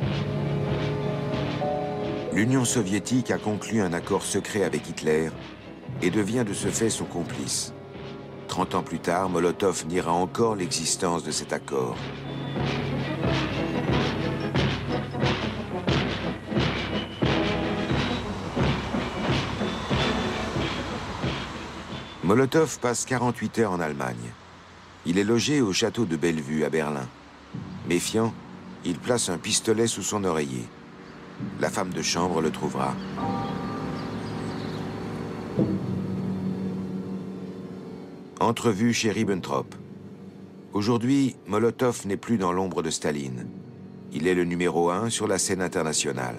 L'Union soviétique a conclu un accord secret avec Hitler et devient de ce fait son complice. Trente ans plus tard, Molotov niera encore l'existence de cet accord. Molotov passe quarante-huit heures en Allemagne. Il est logé au château de Bellevue à Berlin. Méfiant, il place un pistolet sous son oreiller. La femme de chambre le trouvera. Entrevue chez Ribbentrop. Aujourd'hui, Molotov n'est plus dans l'ombre de Staline. Il est le numéro un sur la scène internationale.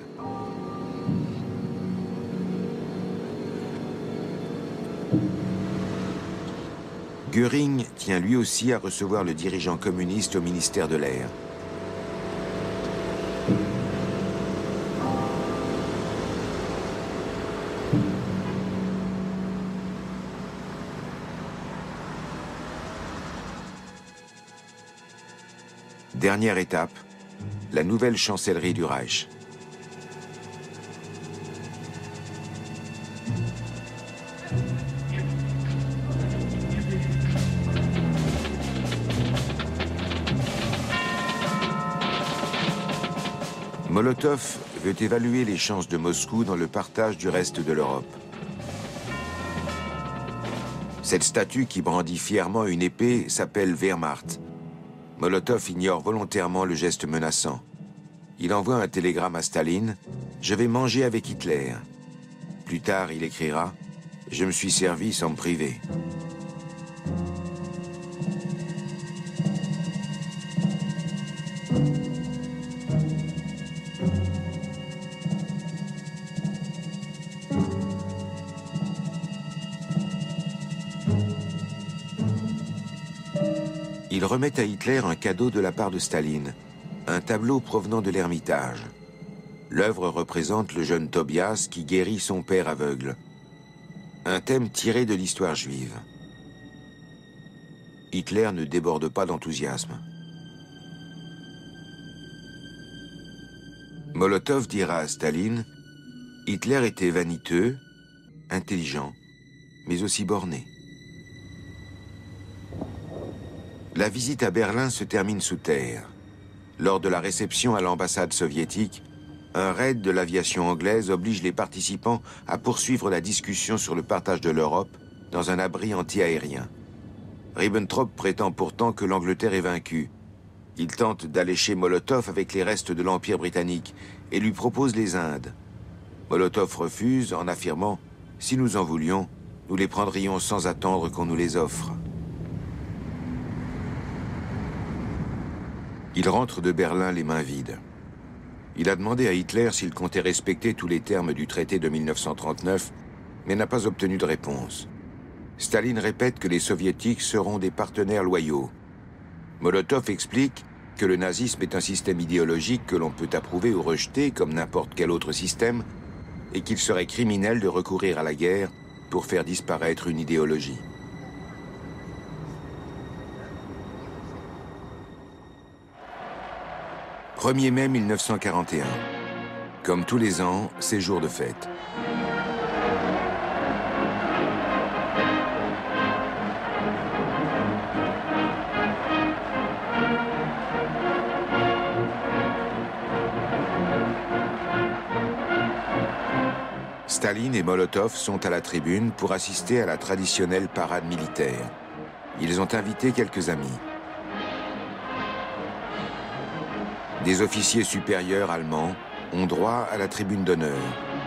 Göring tient lui aussi à recevoir le dirigeant communiste au ministère de l'Air. Dernière étape, la nouvelle chancellerie du Reich. Molotov veut évaluer les chances de Moscou dans le partage du reste de l'Europe. Cette statue qui brandit fièrement une épée s'appelle Wehrmacht. Molotov ignore volontairement le geste menaçant. Il envoie un télégramme à Staline « Je vais manger avec Hitler ». Plus tard, il écrira « Je me suis servi sans me priver ». Il remet à Hitler un cadeau de la part de Staline, un tableau provenant de l'Ermitage. L'œuvre représente le jeune Tobias qui guérit son père aveugle. Un thème tiré de l'histoire juive. Hitler ne déborde pas d'enthousiasme. Molotov dira à Staline « Hitler était vaniteux, intelligent, mais aussi borné ». La visite à Berlin se termine sous terre. Lors de la réception à l'ambassade soviétique, un raid de l'aviation anglaise oblige les participants à poursuivre la discussion sur le partage de l'Europe dans un abri anti-aérien. Ribbentrop prétend pourtant que l'Angleterre est vaincue. Il tente d'allécher Molotov avec les restes de l'Empire britannique et lui propose les Indes. Molotov refuse en affirmant « Si nous en voulions, nous les prendrions sans attendre qu'on nous les offre ». Il rentre de Berlin les mains vides. Il a demandé à Hitler s'il comptait respecter tous les termes du traité de mille neuf cent trente-neuf, mais n'a pas obtenu de réponse. Staline répète que les soviétiques seront des partenaires loyaux. Molotov explique que le nazisme est un système idéologique que l'on peut approuver ou rejeter comme n'importe quel autre système, et qu'il serait criminel de recourir à la guerre pour faire disparaître une idéologie. premier mai mille neuf cent quarante et un. Comme tous les ans, c'est jour de fête. Staline et Molotov sont à la tribune pour assister à la traditionnelle parade militaire. Ils ont invité quelques amis. Des officiers supérieurs allemands ont droit à la tribune d'honneur.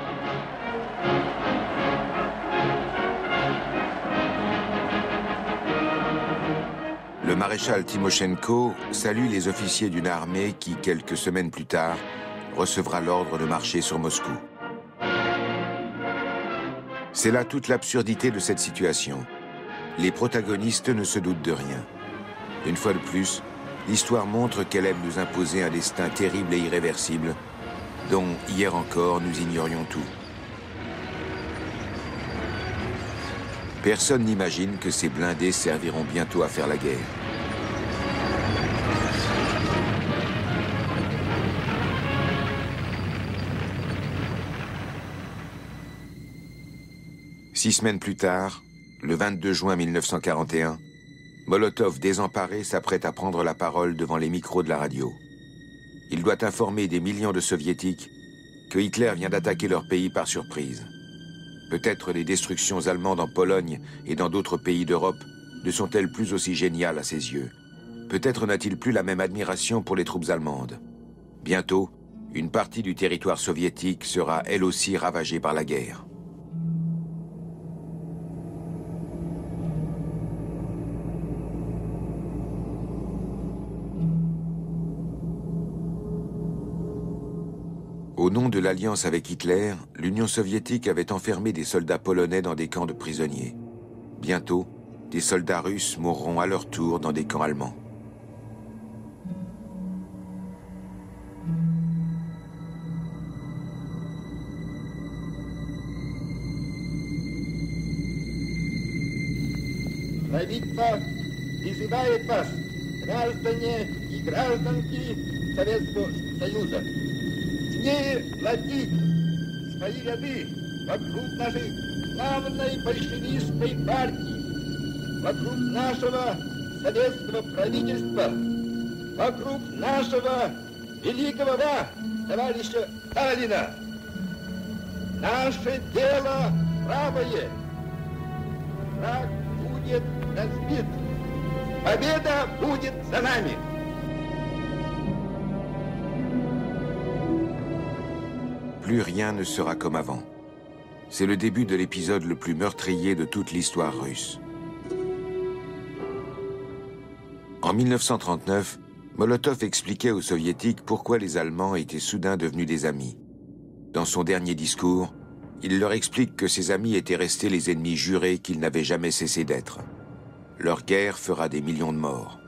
Le maréchal Timoshenko salue les officiers d'une armée qui, quelques semaines plus tard, recevra l'ordre de marcher sur Moscou. C'est là toute l'absurdité de cette situation. Les protagonistes ne se doutent de rien. Une fois de plus, l'histoire montre qu'elle aime nous imposer un destin terrible et irréversible, dont, hier encore, nous ignorions tout. Personne n'imagine que ces blindés serviront bientôt à faire la guerre. Six semaines plus tard, le vingt-deux juin mille neuf cent quarante et un, Molotov, désemparé, s'apprête à prendre la parole devant les micros de la radio. Il doit informer des millions de Soviétiques que Hitler vient d'attaquer leur pays par surprise. Peut-être les destructions allemandes en Pologne et dans d'autres pays d'Europe ne sont-elles plus aussi géniales à ses yeux. Peut-être n'a-t-il plus la même admiration pour les troupes allemandes. Bientôt, une partie du territoire soviétique sera elle aussi ravagée par la guerre. Au nom de l'alliance avec Hitler, l'Union soviétique avait enfermé des soldats polonais dans des camps de prisonniers. Bientôt, des soldats russes mourront à leur tour dans des camps allemands. Правительство призывает вас, граждане и гражданки Советского Союза, смелее платить свои ряды вокруг нашей славной большевистской партии, вокруг нашего советского правительства, вокруг нашего великого товарища Сталина. Наше дело правое. Враг будет разбит. Победа будет за нами. Plus rien ne sera comme avant. C'est le début de l'épisode le plus meurtrier de toute l'histoire russe. En mille neuf cent trente-neuf, Molotov expliquait aux Soviétiques pourquoi les Allemands étaient soudain devenus des amis. Dans son dernier discours, il leur explique que ses amis étaient restés les ennemis jurés qu'ils n'avaient jamais cessé d'être. Leur guerre fera des millions de morts.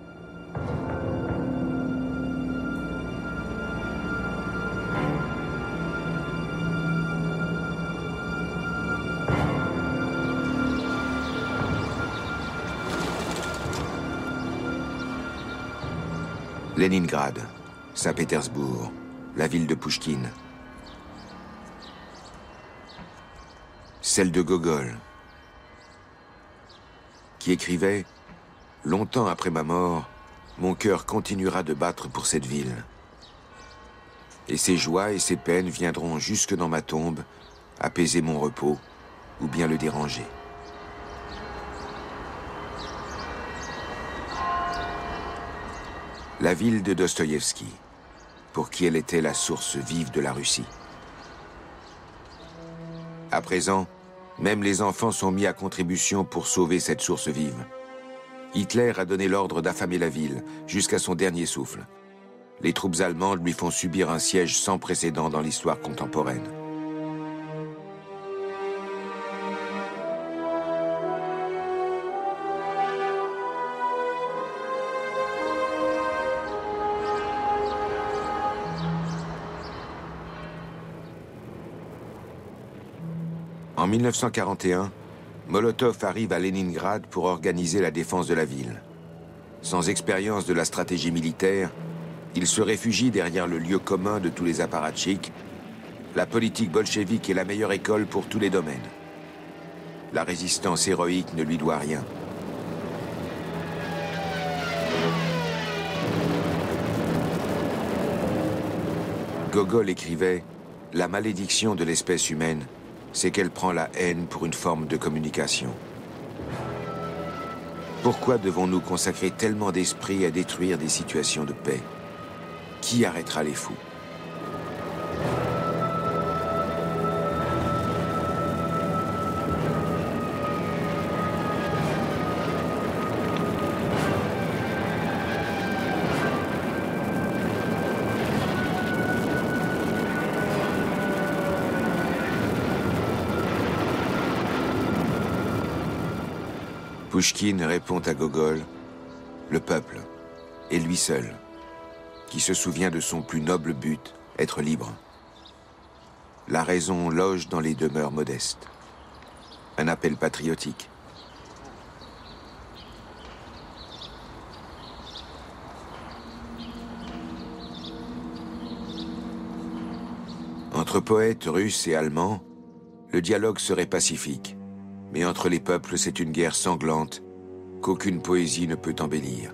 Leningrad, Saint-Pétersbourg, la ville de Pouchkine. Celle de Gogol, qui écrivait « Longtemps après ma mort, mon cœur continuera de battre pour cette ville. Et ses joies et ses peines viendront jusque dans ma tombe, apaiser mon repos ou bien le déranger. » La ville de Dostoïevski, pour qui elle était la source vive de la Russie. À présent, même les enfants sont mis à contribution pour sauver cette source vive. Hitler a donné l'ordre d'affamer la ville, jusqu'à son dernier souffle. Les troupes allemandes lui font subir un siège sans précédent dans l'histoire contemporaine. En mille neuf cent quarante et un, Molotov arrive à Leningrad pour organiser la défense de la ville. Sans expérience de la stratégie militaire, il se réfugie derrière le lieu commun de tous les apparatchiks. La politique bolchevique est la meilleure école pour tous les domaines. La résistance héroïque ne lui doit rien. Gogol écrivait « La malédiction de l'espèce humaine, c'est qu'elle prend la haine pour une forme de communication. Pourquoi devons-nous consacrer tellement d'esprit à détruire des situations de paix? Qui arrêtera les fous? Pouchkine répond à Gogol, le peuple, et lui seul, qui se souvient de son plus noble but, être libre. La raison loge dans les demeures modestes. Un appel patriotique. Entre poètes russes et allemands, le dialogue serait pacifique. Mais entre les peuples, c'est une guerre sanglante qu'aucune poésie ne peut embellir.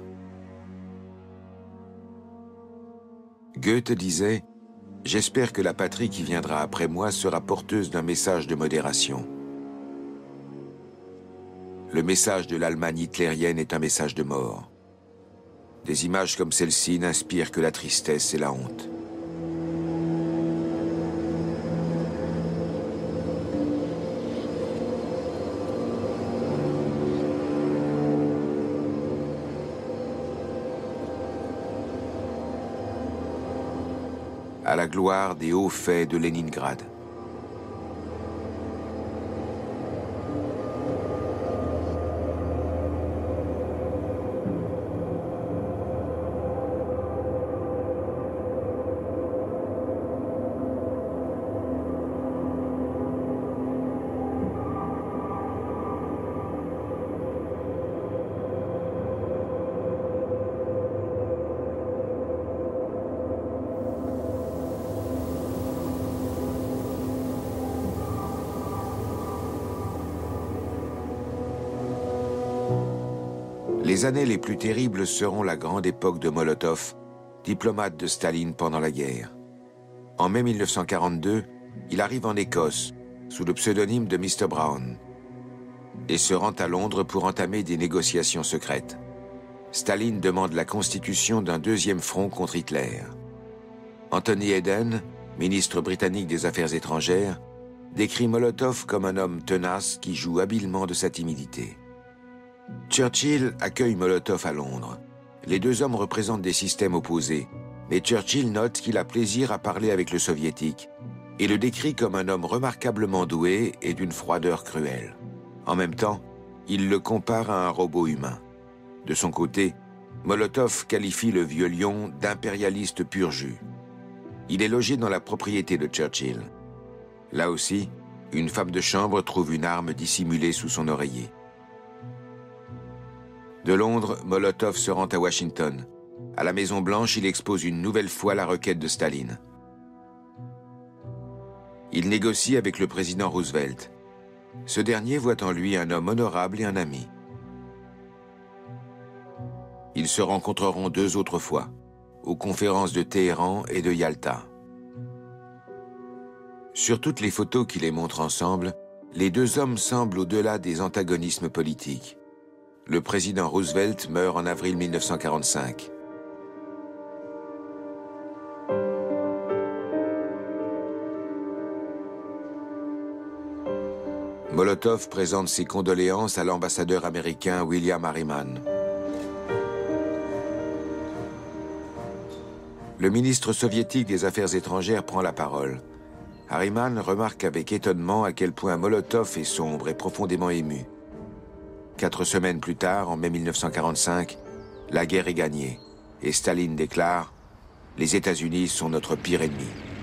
Goethe disait « J'espère que la patrie qui viendra après moi sera porteuse d'un message de modération. » Le message de l'Allemagne hitlérienne est un message de mort. Des images comme celle-ci n'inspirent que la tristesse et la honte. à la gloire des hauts faits de Leningrad. Les années les plus terribles seront la grande époque de Molotov, diplomate de Staline pendant la guerre. En mai mille neuf cent quarante-deux, il arrive en Écosse, sous le pseudonyme de mister Brown, et se rend à Londres pour entamer des négociations secrètes. Staline demande la constitution d'un deuxième front contre Hitler. Anthony Eden, ministre britannique des Affaires étrangères, décrit Molotov comme un homme tenace qui joue habilement de sa timidité. Churchill accueille Molotov à Londres. Les deux hommes représentent des systèmes opposés, mais Churchill note qu'il a plaisir à parler avec le soviétique et le décrit comme un homme remarquablement doué et d'une froideur cruelle. En même temps, il le compare à un robot humain. De son côté, Molotov qualifie le vieux lion d'impérialiste pur jus. Il est logé dans la propriété de Churchill. Là aussi, une femme de chambre trouve une arme dissimulée sous son oreiller. De Londres, Molotov se rend à Washington. À la Maison-Blanche, il expose une nouvelle fois la requête de Staline. Il négocie avec le président Roosevelt. Ce dernier voit en lui un homme honorable et un ami. Ils se rencontreront deux autres fois, aux conférences de Téhéran et de Yalta. Sur toutes les photos qui les montrent ensemble, les deux hommes semblent au-delà des antagonismes politiques. Le président Roosevelt meurt en avril mille neuf cent quarante-cinq. Molotov présente ses condoléances à l'ambassadeur américain William Harriman. Le ministre soviétique des Affaires étrangères prend la parole. Harriman remarque avec étonnement à quel point Molotov est sombre et profondément ému. Quatre semaines plus tard, en mai mille neuf cent quarante-cinq, la guerre est gagnée et Staline déclare « Les États-Unis sont notre pire ennemi ».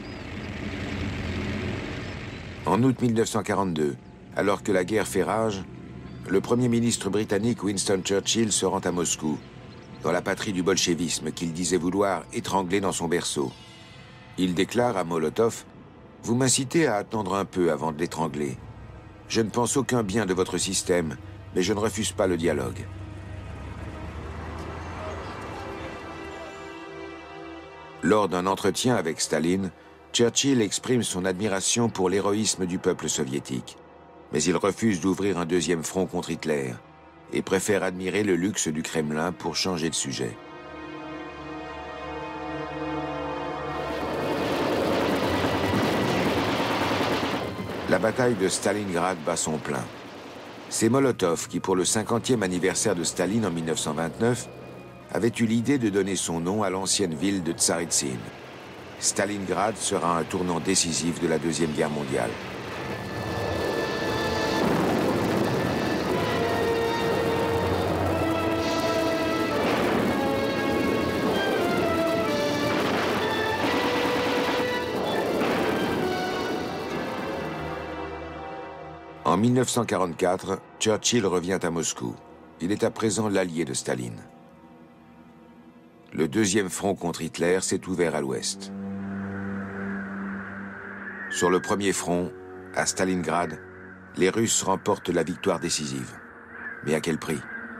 En août mille neuf cent quarante-deux, alors que la guerre fait rage, le Premier ministre britannique Winston Churchill se rend à Moscou, dans la patrie du bolchevisme qu'il disait vouloir étrangler dans son berceau. Il déclare à Molotov « Vous m'incitez à attendre un peu avant de l'étrangler. Je ne pense aucun bien de votre système, mais je ne refuse pas le dialogue. » Lors d'un entretien avec Staline, Churchill exprime son admiration pour l'héroïsme du peuple soviétique. Mais il refuse d'ouvrir un deuxième front contre Hitler et préfère admirer le luxe du Kremlin pour changer de sujet. La bataille de Stalingrad bat son plein. C'est Molotov qui, pour le cinquantième anniversaire de Staline en mille neuf cent vingt-neuf, avait eu l'idée de donner son nom à l'ancienne ville de Tsaritsyn. Stalingrad sera un tournant décisif de la Deuxième Guerre mondiale. En mille neuf cent quarante-quatre, Churchill revient à Moscou. Il est à présent l'allié de Staline. Le deuxième front contre Hitler s'est ouvert à l'ouest. Sur le premier front, à Stalingrad, les Russes remportent la victoire décisive. Mais à quel prix ?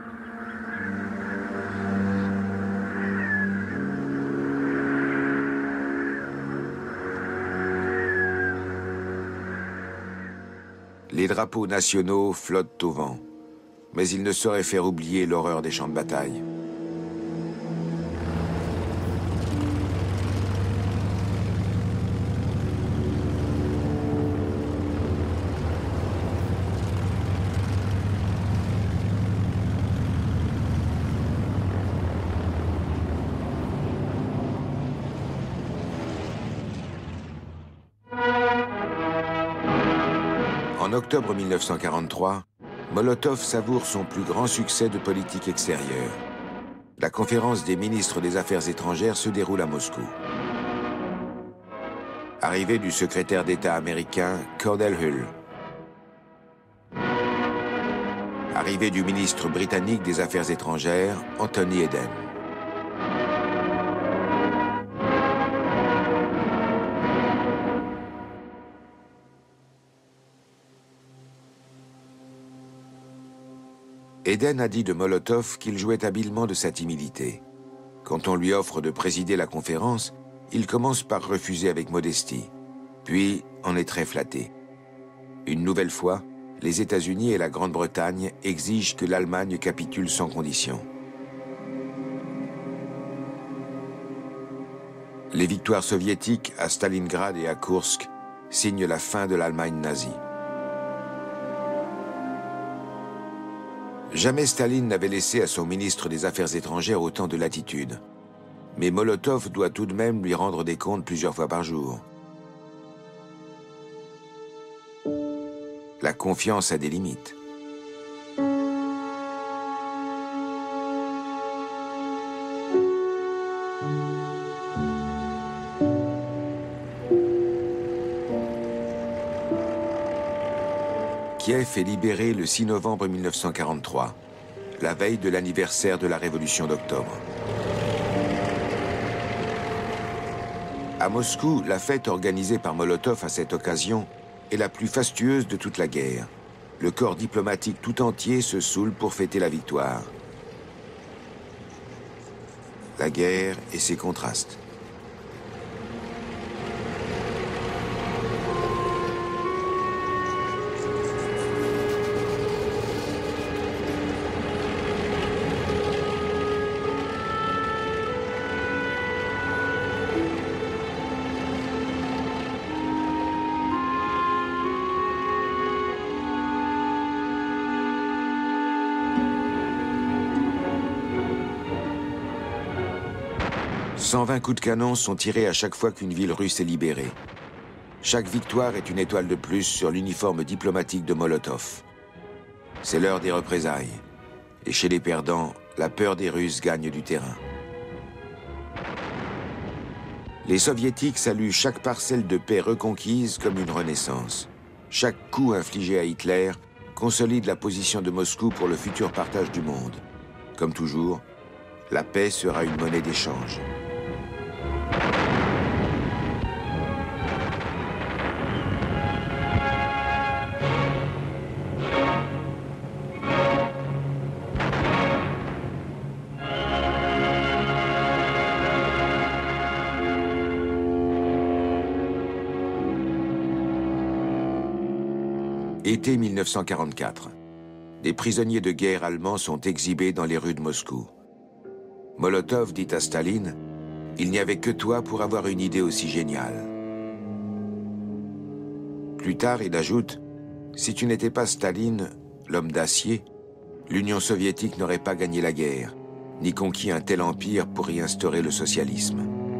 Les drapeaux nationaux flottent au vent, mais ils ne sauraient faire oublier l'horreur des champs de bataille. En octobre mille neuf cent quarante-trois, Molotov savoure son plus grand succès de politique extérieure. La conférence des ministres des Affaires étrangères se déroule à Moscou. Arrivée du secrétaire d'État américain Cordell Hull. Arrivée du ministre britannique des Affaires étrangères Anthony Eden. Eden a dit de Molotov qu'il jouait habilement de sa timidité. Quand on lui offre de présider la conférence, il commence par refuser avec modestie, puis en est très flatté. Une nouvelle fois, les États-Unis et la Grande-Bretagne exigent que l'Allemagne capitule sans condition. Les victoires soviétiques à Stalingrad et à Koursk signent la fin de l'Allemagne nazie. Jamais Staline n'avait laissé à son ministre des Affaires étrangères autant de latitude. Mais Molotov doit tout de même lui rendre des comptes plusieurs fois par jour. La confiance a des limites. Kiev est libéré le six novembre mille neuf cent quarante-trois, la veille de l'anniversaire de la Révolution d'octobre. À Moscou, la fête organisée par Molotov à cette occasion est la plus fastueuse de toute la guerre. Le corps diplomatique tout entier se saoule pour fêter la victoire. La guerre et ses contrastes. cent vingt coups de canon sont tirés à chaque fois qu'une ville russe est libérée. Chaque victoire est une étoile de plus sur l'uniforme diplomatique de Molotov. C'est l'heure des représailles. Et chez les perdants, la peur des Russes gagne du terrain. Les Soviétiques saluent chaque parcelle de paix reconquise comme une renaissance. Chaque coup infligé à Hitler consolide la position de Moscou pour le futur partage du monde. Comme toujours, la paix sera une monnaie d'échange. Été mille neuf cent quarante-quatre. Des prisonniers de guerre allemands sont exhibés dans les rues de Moscou. Molotov dit à Staline « Il n'y avait que toi pour avoir une idée aussi géniale. » Plus tard, il ajoute « Si tu n'étais pas Staline, l'homme d'acier, l'Union soviétique n'aurait pas gagné la guerre, ni conquis un tel empire pour y instaurer le socialisme. »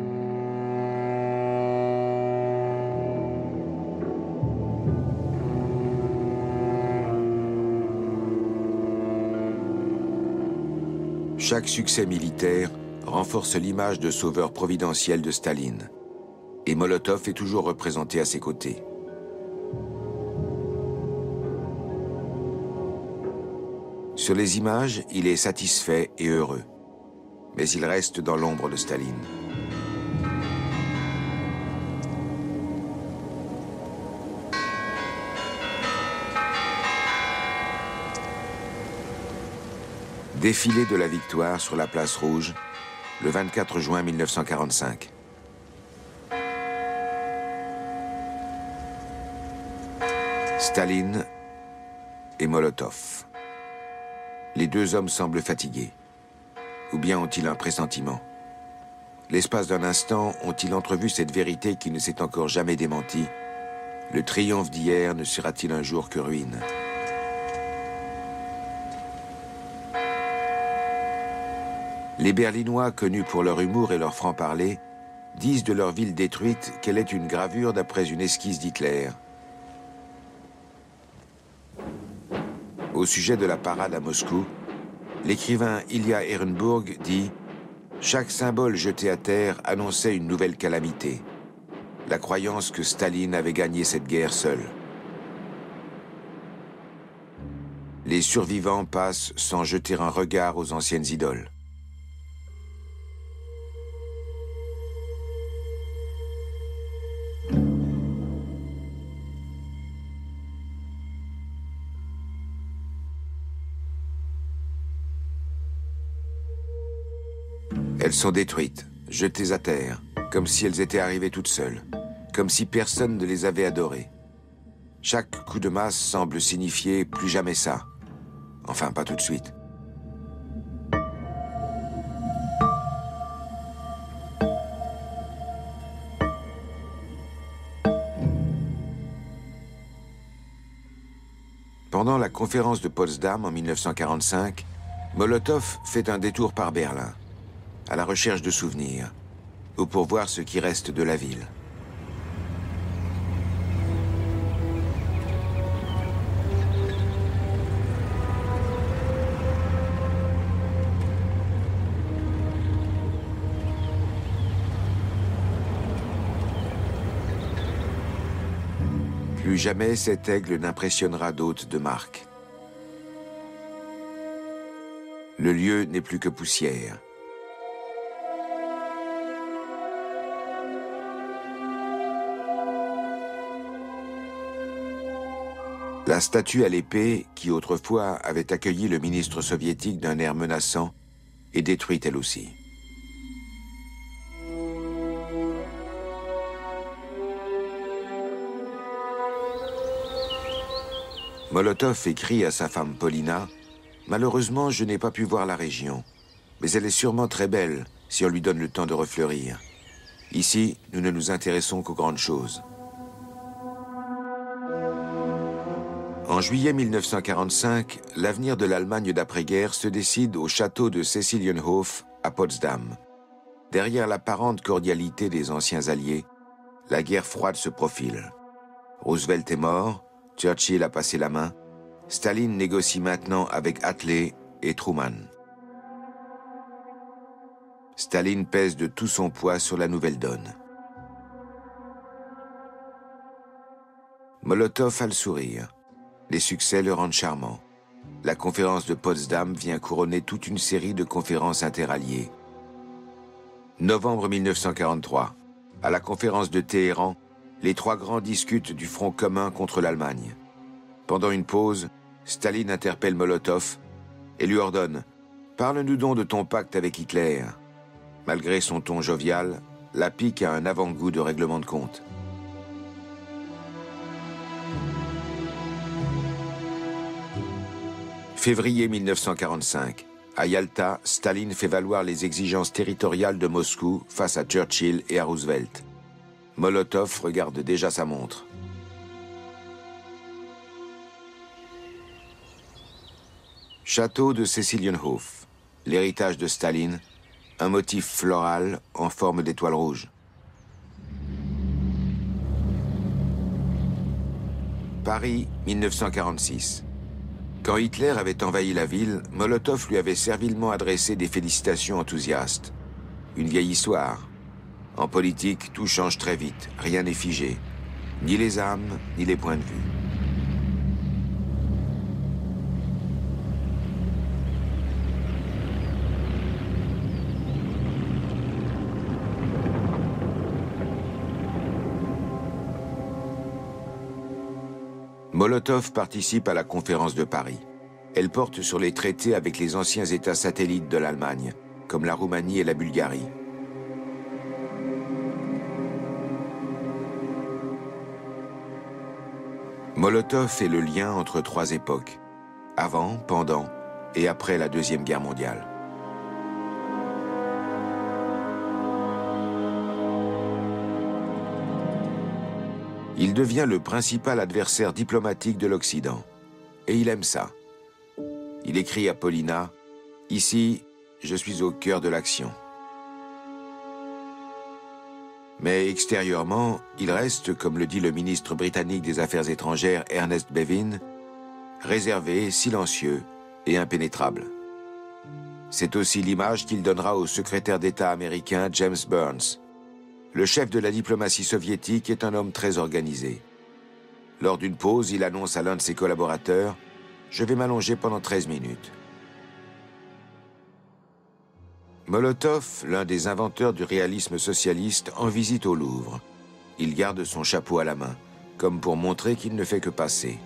Chaque succès militaire renforce l'image de sauveur providentiel de Staline. Et Molotov est toujours représenté à ses côtés. Sur les images, il est satisfait et heureux. Mais il reste dans l'ombre de Staline. Défilé de la victoire sur la place Rouge, le vingt-quatre juin mille neuf cent quarante-cinq. Staline et Molotov. Les deux hommes semblent fatigués. Ou bien ont-ils un pressentiment? L'espace d'un instant, ont-ils entrevu cette vérité qui ne s'est encore jamais démentie? Le triomphe d'hier ne sera-t-il un jour que ruine? Les Berlinois, connus pour leur humour et leur franc-parler, disent de leur ville détruite qu'elle est une gravure d'après une esquisse d'Hitler. Au sujet de la parade à Moscou, l'écrivain Ilya Ehrenburg dit « Chaque symbole jeté à terre annonçait une nouvelle calamité, la croyance que Staline avait gagné cette guerre seul. Les survivants passent sans jeter un regard aux anciennes idoles. Elles sont détruites, jetées à terre, comme si elles étaient arrivées toutes seules, comme si personne ne les avait adorées. Chaque coup de masse semble signifier plus jamais ça. Enfin, pas tout de suite. Pendant la conférence de Potsdam en mille neuf cent quarante-cinq, Molotov fait un détour par Berlin, à la recherche de souvenirs, ou pour voir ce qui reste de la ville. Plus jamais cet aigle n'impressionnera d'hôtes de marque. Le lieu n'est plus que poussière. La statue à l'épée, qui autrefois avait accueilli le ministre soviétique d'un air menaçant, est détruite elle aussi. Molotov écrit à sa femme Paulina « Malheureusement, je n'ai pas pu voir la région, mais elle est sûrement très belle si on lui donne le temps de refleurir. Ici, nous ne nous intéressons qu'aux grandes choses. » En juillet mille neuf cent quarante-cinq, l'avenir de l'Allemagne d'après-guerre se décide au château de Cäcilienhof à Potsdam. Derrière l'apparente cordialité des anciens alliés, la guerre froide se profile. Roosevelt est mort, Churchill a passé la main, Staline négocie maintenant avec Attlee et Truman. Staline pèse de tout son poids sur la nouvelle donne. Molotov a le sourire. Les succès le rendent charmant. La conférence de Potsdam vient couronner toute une série de conférences interalliées. Novembre mille neuf cent quarante-trois, à la conférence de Téhéran, les trois grands discutent du front commun contre l'Allemagne. Pendant une pause, Staline interpelle Molotov et lui ordonne « Parle-nous donc de ton pacte avec Hitler ». Malgré son ton jovial, la pique a un avant-goût de règlement de compte. Février mille neuf cent quarante-cinq. À Yalta, Staline fait valoir les exigences territoriales de Moscou face à Churchill et à Roosevelt. Molotov regarde déjà sa montre. Château de Cäcilienhof, l'héritage de Staline, un motif floral en forme d'étoile rouge. Paris, mille neuf cent quarante-six. Quand Hitler avait envahi la ville, Molotov lui avait servilement adressé des félicitations enthousiastes. Une vieille histoire. En politique, tout change très vite, rien n'est figé. Ni les âmes, ni les points de vue. Molotov participe à la conférence de Paris. Elle porte sur les traités avec les anciens États satellites de l'Allemagne, comme la Roumanie et la Bulgarie. Molotov fait le lien entre trois époques, avant, pendant et après la Deuxième Guerre mondiale. Il devient le principal adversaire diplomatique de l'Occident. Et il aime ça. Il écrit à Paulina « Ici, je suis au cœur de l'action ». Mais extérieurement, il reste, comme le dit le ministre britannique des Affaires étrangères Ernest Bevin, réservé, silencieux et impénétrable. C'est aussi l'image qu'il donnera au secrétaire d'État américain James Burns. Le chef de la diplomatie soviétique est un homme très organisé. Lors d'une pause, il annonce à l'un de ses collaborateurs « Je vais m'allonger pendant treize minutes ». Molotov, l'un des inventeurs du réalisme socialiste, en visite au Louvre. Il garde son chapeau à la main, comme pour montrer qu'il ne fait que passer.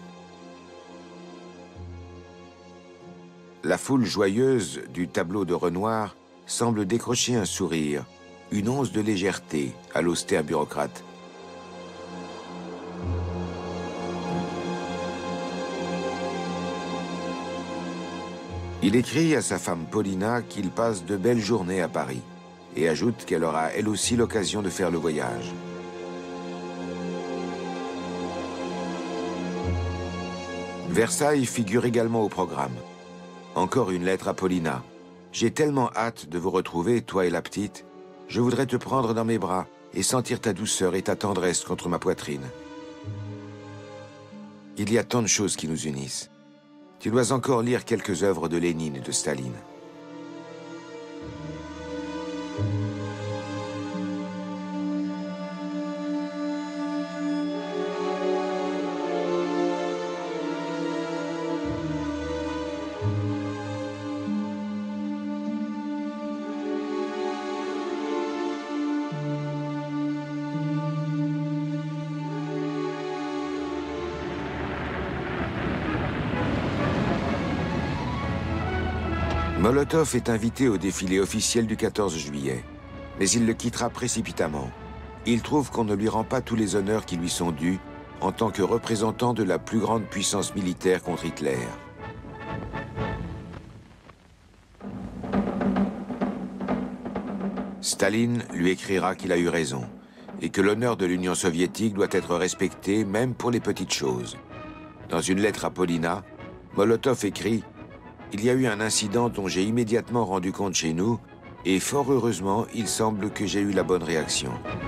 La foule joyeuse du tableau de Renoir semble décrocher un sourire, une once de légèreté à l'austère bureaucrate. Il écrit à sa femme Paulina qu'il passe de belles journées à Paris et ajoute qu'elle aura elle aussi l'occasion de faire le voyage. Versailles figure également au programme. Encore une lettre à Paulina. J'ai tellement hâte de vous retrouver, toi et la petite. Je voudrais te prendre dans mes bras et sentir ta douceur et ta tendresse contre ma poitrine. Il y a tant de choses qui nous unissent. Tu dois encore lire quelques œuvres de Lénine et de Staline. Molotov est invité au défilé officiel du quatorze juillet, mais il le quittera précipitamment. Il trouve qu'on ne lui rend pas tous les honneurs qui lui sont dus en tant que représentant de la plus grande puissance militaire contre Hitler. Staline lui écrira qu'il a eu raison et que l'honneur de l'Union soviétique doit être respecté même pour les petites choses. Dans une lettre à Paulina, Molotov écrit « Il y a eu un incident dont j'ai immédiatement rendu compte chez nous, et fort heureusement, il semble que j'ai eu la bonne réaction. »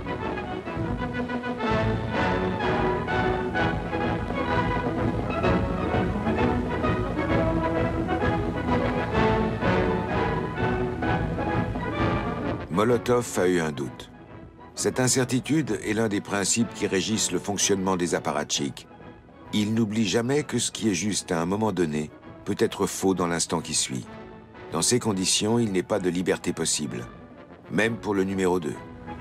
Molotov a eu un doute. Cette incertitude est l'un des principes qui régissent le fonctionnement des apparatchiks. Il n'oublie jamais que ce qui est juste à un moment donné peut être faux dans l'instant qui suit. Dans ces conditions, il n'est pas de liberté possible, même pour le numéro deux.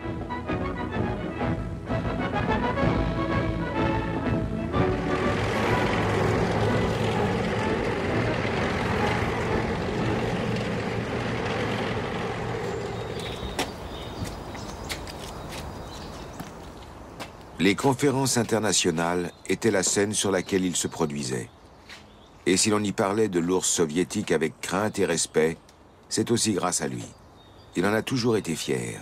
Les conférences internationales étaient la scène sur laquelle il se produisait. Et si l'on y parlait de l'ours soviétique avec crainte et respect, c'est aussi grâce à lui. Il en a toujours été fier.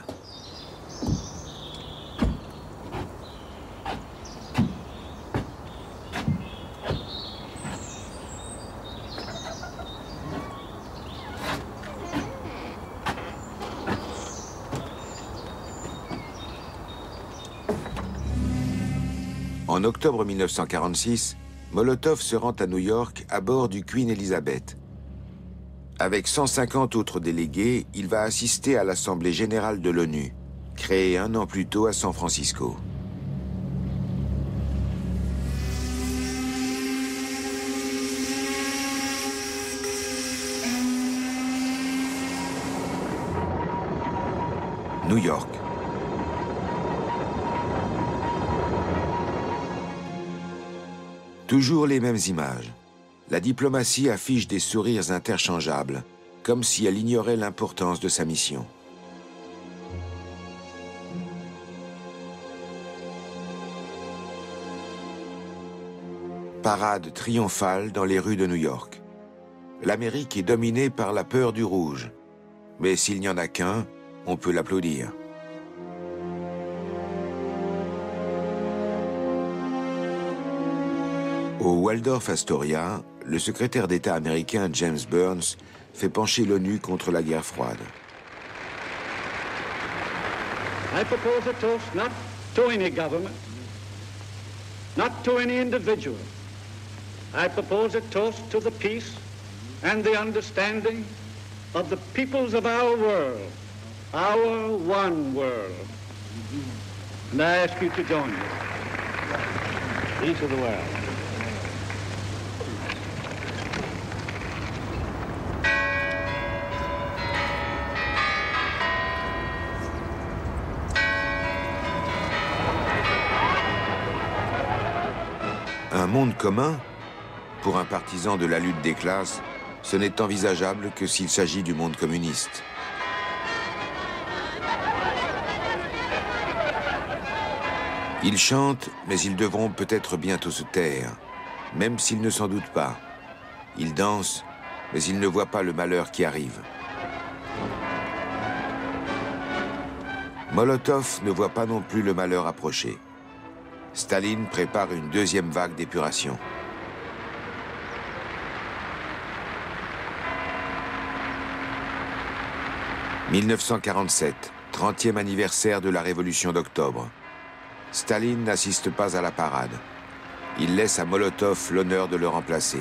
En octobre mille neuf cent quarante-six, Molotov se rend à New York à bord du Queen Elizabeth. Avec cent cinquante autres délégués, il va assister à l'Assemblée générale de l'ONU, créée un an plus tôt à San Francisco. New York. Toujours les mêmes images. La diplomatie affiche des sourires interchangeables, comme si elle ignorait l'importance de sa mission. Parade triomphale dans les rues de New York. L'Amérique est dominée par la peur du rouge. Mais s'il n'y en a qu'un, on peut l'applaudir. Au Waldorf Astoria, le secrétaire d'État américain James Burns fait pencher l'ONU contre la guerre froide. I propose a toast not to any government, not to any individual, I propose a toast to the peace and the understanding of the peoples of our world, our one world. And I ask you to join me. Peace of the world. Un monde commun, pour un partisan de la lutte des classes, ce n'est envisageable que s'il s'agit du monde communiste. Ils chantent, mais ils devront peut-être bientôt se taire, même s'ils ne s'en doutent pas. Ils dansent, mais ils ne voient pas le malheur qui arrive. Molotov ne voit pas non plus le malheur approcher. Staline prépare une deuxième vague d'épuration. mille neuf cent quarante-sept, trentième anniversaire de la Révolution d'octobre. Staline n'assiste pas à la parade. Il laisse à Molotov l'honneur de le remplacer.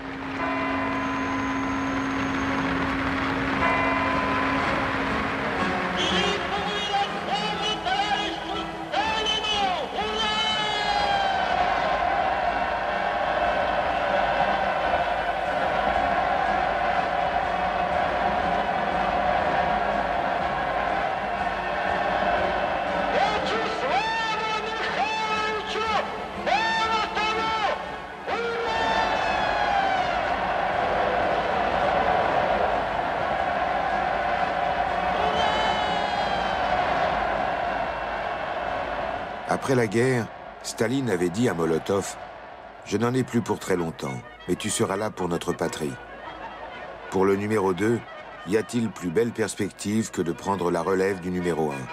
Après la guerre, Staline avait dit à Molotov « Je n'en ai plus pour très longtemps, mais tu seras là pour notre patrie. » Pour le numéro deux, y a-t-il plus belle perspective que de prendre la relève du numéro un?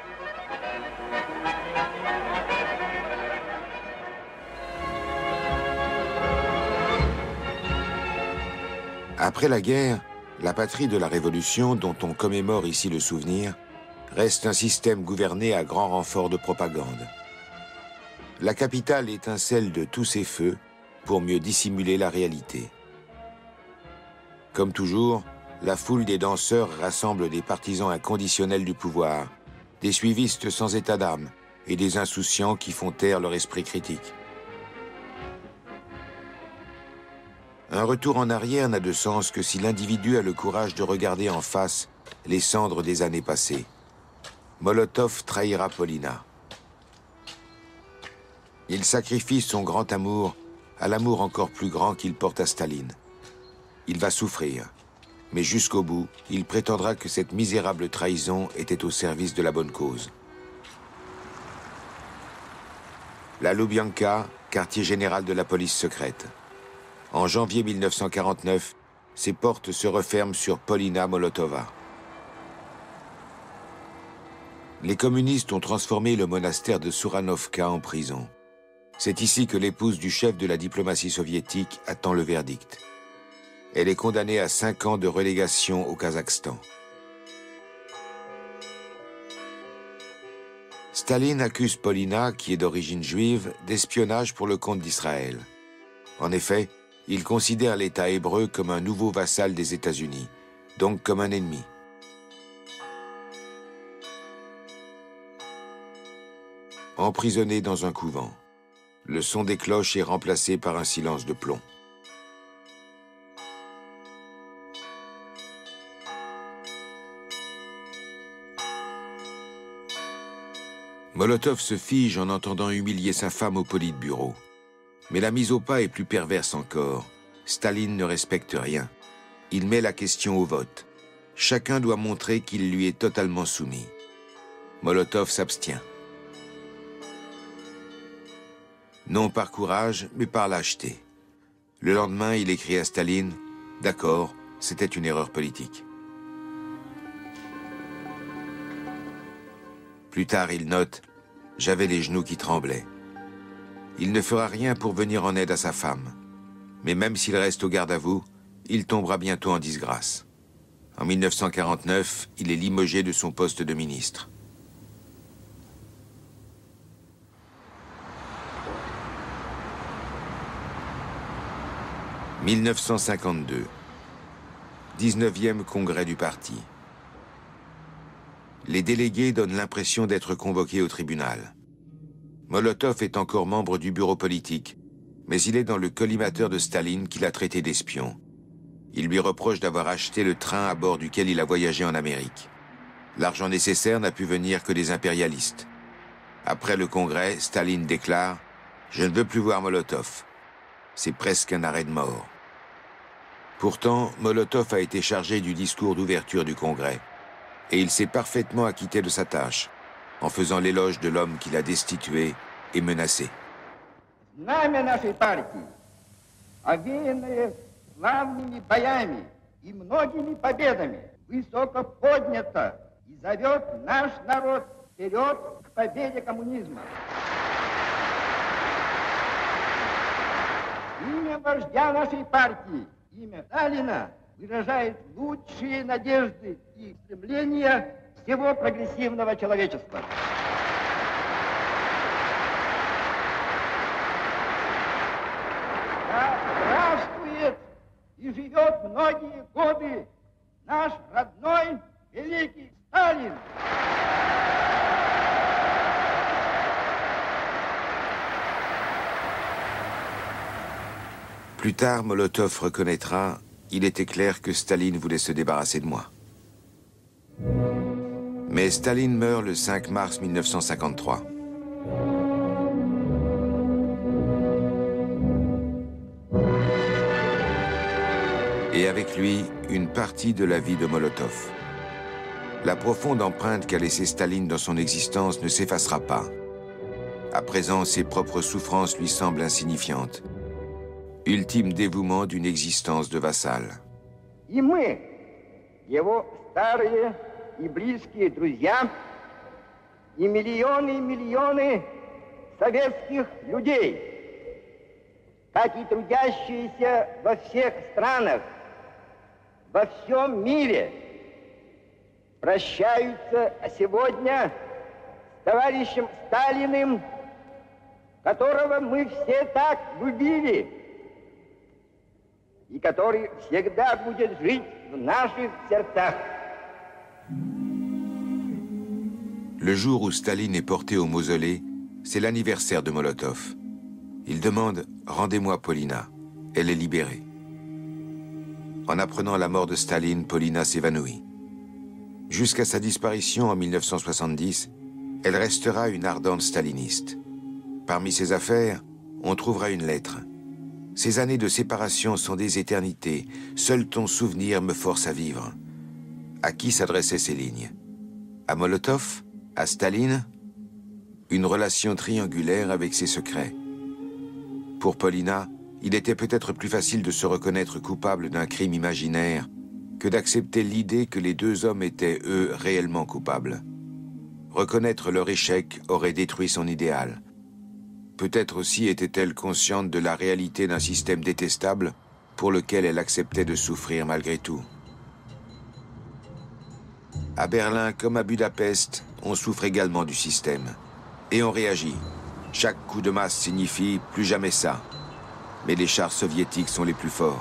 Après la guerre, la patrie de la Révolution, dont on commémore ici le souvenir, reste un système gouverné à grand renfort de propagande. La capitale étincelle de tous ses feux pour mieux dissimuler la réalité. Comme toujours, la foule des danseurs rassemble des partisans inconditionnels du pouvoir, des suivistes sans état d'âme et des insouciants qui font taire leur esprit critique. Un retour en arrière n'a de sens que si l'individu a le courage de regarder en face les cendres des années passées. Molotov trahira Polina. Il sacrifie son grand amour à l'amour encore plus grand qu'il porte à Staline. Il va souffrir, mais jusqu'au bout, il prétendra que cette misérable trahison était au service de la bonne cause. La Loubianka, quartier général de la police secrète. En janvier mille neuf cent quarante-neuf, ses portes se referment sur Polina Molotova. Les communistes ont transformé le monastère de Souranovka en prison. C'est ici que l'épouse du chef de la diplomatie soviétique attend le verdict. Elle est condamnée à cinq ans de relégation au Kazakhstan. Staline accuse Polina, qui est d'origine juive, d'espionnage pour le compte d'Israël. En effet, il considère l'État hébreu comme un nouveau vassal des États-Unis, donc comme un ennemi. Emprisonné dans un couvent. Le son des cloches est remplacé par un silence de plomb. Molotov se fige en entendant humilier sa femme au Politburo. Mais la mise au pas est plus perverse encore. Staline ne respecte rien. Il met la question au vote. Chacun doit montrer qu'il lui est totalement soumis. Molotov s'abstient. Non par courage, mais par lâcheté. Le lendemain, il écrit à Staline « D'accord, c'était une erreur politique ». Plus tard, il note « J'avais les genoux qui tremblaient ». Il ne fera rien pour venir en aide à sa femme. Mais même s'il reste au garde à vous, il tombera bientôt en disgrâce. En mille neuf cent quarante-neuf, il est limogé de son poste de ministre. mille neuf cent cinquante-deux. dix-neuvième congrès du parti. Les délégués donnent l'impression d'être convoqués au tribunal. Molotov est encore membre du bureau politique, mais il est dans le collimateur de Staline qu'il a traité d'espion. Il lui reproche d'avoir acheté le train à bord duquel il a voyagé en Amérique. L'argent nécessaire n'a pu venir que des impérialistes. Après le congrès, Staline déclare « Je ne veux plus voir Molotov ». C'est presque un arrêt de mort. Pourtant, Molotov a été chargé du discours d'ouverture du congrès. Et il s'est parfaitement acquitté de sa tâche, en faisant l'éloge de l'homme qu'il a destitué et menacé. Знамя нашей партии, овеянное славными боями и многими победами, высоко поднято и зовет наш народ вперед к победе коммунизма. Имя вождя нашей партии, имя Сталина, выражает лучшие надежды и стремления всего прогрессивного человечества. Да здравствует и живет многие годы наш родной великий Сталин! Plus tard, Molotov reconnaîtra « Il était clair que Staline voulait se débarrasser de moi ». Mais Staline meurt le cinq mars mille neuf cent cinquante-trois. Et avec lui, une partie de la vie de Molotov. La profonde empreinte qu'a laissée Staline dans son existence ne s'effacera pas. À présent, ses propres souffrances lui semblent insignifiantes. Ultime dévouement d'une existence de vassal. И мы, его старые и близкие друзья, и миллионы и миллионы советских людей, как и трудящиеся во всех странах, во всем мире, прощаются сегодня с товарищем Сталиным, которого мы все так любили, и который всегда будет жить в наших сердцах. Le jour où Staline est porté au mausolée, c'est l'anniversaire de Molotov. Il demande « Rendez-moi Polina ». Elle est libérée. En apprenant la mort de Staline, Polina s'évanouit. Jusqu'à sa disparition en mille neuf cent soixante-dix, elle restera une ardente staliniste. Parmi ses affaires, on trouvera une lettre. Ces années de séparation sont des éternités. Seul ton souvenir me force à vivre. À qui s'adressaient ces lignes? À Molotov? À Staline? Une relation triangulaire avec ses secrets. Pour Polina, il était peut-être plus facile de se reconnaître coupable d'un crime imaginaire que d'accepter l'idée que les deux hommes étaient, eux, réellement coupables. Reconnaître leur échec aurait détruit son idéal. Peut-être aussi était-elle consciente de la réalité d'un système détestable pour lequel elle acceptait de souffrir malgré tout. À Berlin comme à Budapest, on souffre également du système. Et on réagit. Chaque coup de masse signifie plus jamais ça. Mais les chars soviétiques sont les plus forts.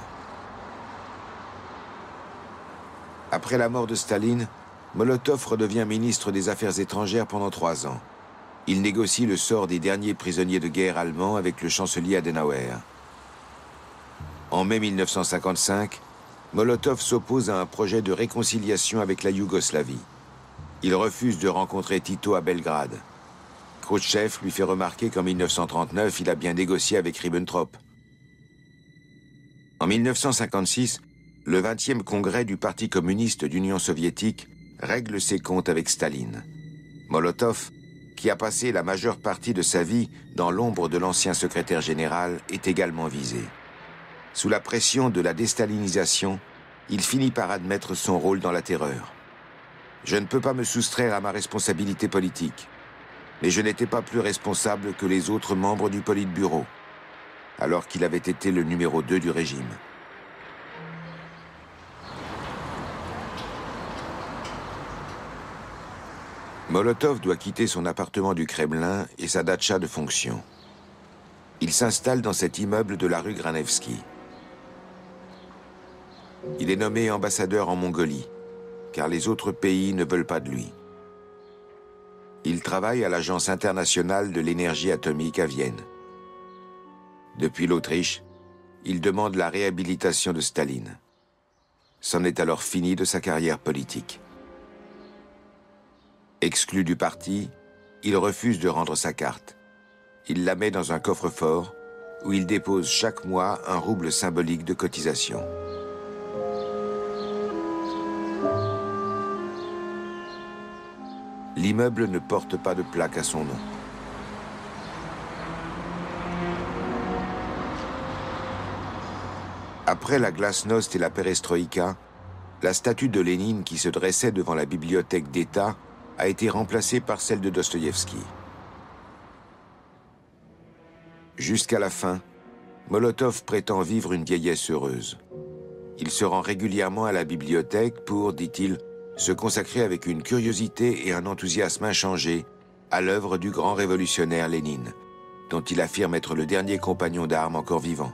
Après la mort de Staline, Molotov redevient ministre des Affaires étrangères pendant trois ans. Il négocie le sort des derniers prisonniers de guerre allemands avec le chancelier Adenauer. En mai mille neuf cent cinquante-cinq, Molotov s'oppose à un projet de réconciliation avec la Yougoslavie. Il refuse de rencontrer Tito à Belgrade. Khrouchtchev lui fait remarquer qu'en mille neuf cent trente-neuf, il a bien négocié avec Ribbentrop. En mille neuf cent cinquante-six, le vingtième congrès du Parti communiste d'Union soviétique règle ses comptes avec Staline. Molotov, qui a passé la majeure partie de sa vie dans l'ombre de l'ancien secrétaire général, est également visé. Sous la pression de la déstalinisation, il finit par admettre son rôle dans la terreur. Je ne peux pas me soustraire à ma responsabilité politique, mais je n'étais pas plus responsable que les autres membres du Politburo, alors qu'il avait été le numéro deux du régime. Molotov doit quitter son appartement du Kremlin et sa datcha de fonction. Il s'installe dans cet immeuble de la rue Granevski. Il est nommé ambassadeur en Mongolie, car les autres pays ne veulent pas de lui. Il travaille à l'Agence internationale de l'énergie atomique à Vienne. Depuis l'Autriche, il demande la réhabilitation de Staline. C'en est alors fini de sa carrière politique. Exclu du parti, il refuse de rendre sa carte. Il la met dans un coffre-fort où il dépose chaque mois un rouble symbolique de cotisation. L'immeuble ne porte pas de plaque à son nom. Après la glasnost et la perestroïka, la statue de Lénine qui se dressait devant la bibliothèque d'État a été remplacée par celle de Dostoïevski. Jusqu'à la fin, Molotov prétend vivre une vieillesse heureuse. Il se rend régulièrement à la bibliothèque pour, dit-il, se consacrer avec une curiosité et un enthousiasme inchangés à l'œuvre du grand révolutionnaire Lénine, dont il affirme être le dernier compagnon d'armes encore vivant.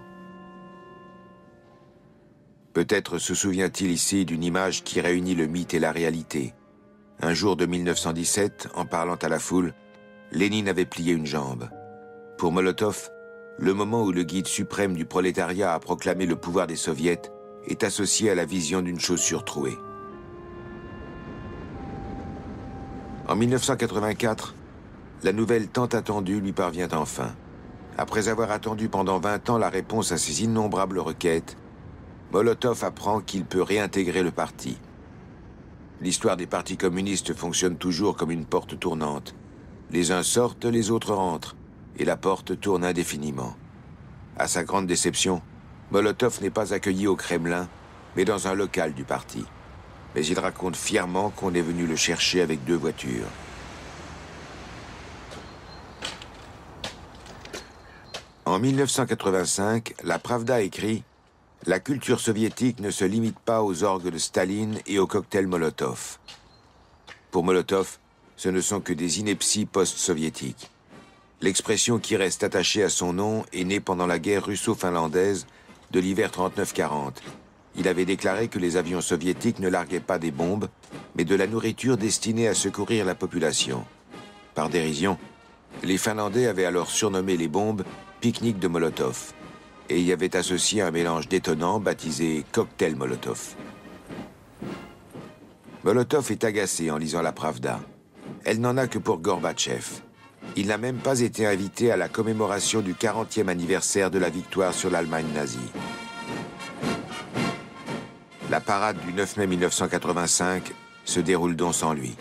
Peut-être se souvient-il ici d'une image qui réunit le mythe et la réalité. Un jour de mille neuf cent dix-sept, en parlant à la foule, Lénine avait plié une jambe. Pour Molotov, le moment où le guide suprême du prolétariat a proclamé le pouvoir des soviets est associé à la vision d'une chaussure trouée. En mille neuf cent quatre-vingt-quatre, la nouvelle tant attendue lui parvient enfin. Après avoir attendu pendant vingt ans la réponse à ses innombrables requêtes, Molotov apprend qu'il peut réintégrer le parti. L'histoire des partis communistes fonctionne toujours comme une porte tournante. Les uns sortent, les autres rentrent, et la porte tourne indéfiniment. À sa grande déception, Molotov n'est pas accueilli au Kremlin, mais dans un local du parti. Mais il raconte fièrement qu'on est venu le chercher avec deux voitures. En mille neuf cent quatre-vingt-cinq, la Pravda écrit « La culture soviétique ne se limite pas aux orgues de Staline et aux cocktails Molotov. » Pour Molotov, ce ne sont que des inepties post-soviétiques. L'expression qui reste attachée à son nom est née pendant la guerre russo-finlandaise de l'hiver trente-neuf quarante. Il avait déclaré que les avions soviétiques ne larguaient pas des bombes, mais de la nourriture destinée à secourir la population. Par dérision, les Finlandais avaient alors surnommé les bombes « pique-nique de Molotov » et y avaient associé un mélange détonnant baptisé « cocktail Molotov ». Molotov est agacé en lisant la Pravda. Elle n'en a que pour Gorbatchev. Il n'a même pas été invité à la commémoration du quarantième anniversaire de la victoire sur l'Allemagne nazie. La parade du neuf mai mille neuf cent quatre-vingt-cinq se déroule donc sans lui.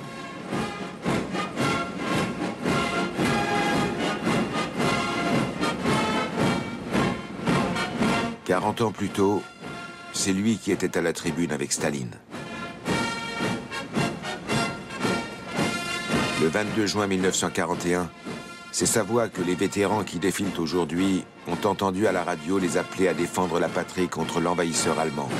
quarante ans plus tôt, c'est lui qui était à la tribune avec Staline. Le vingt-deux juin mille neuf cent quarante et un, c'est sa voix que les vétérans qui défilent aujourd'hui ont entendu à la radio les appeler à défendre la patrie contre l'envahisseur allemand.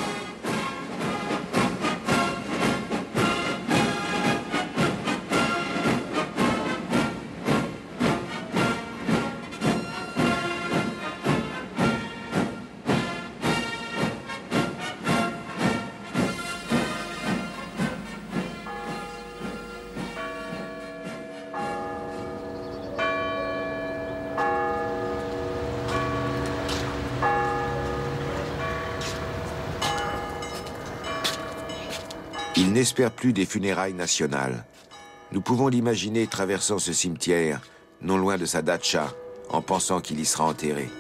Il n'espère plus des funérailles nationales. Nous pouvons l'imaginer traversant ce cimetière, non loin de sa datcha, en pensant qu'il y sera enterré.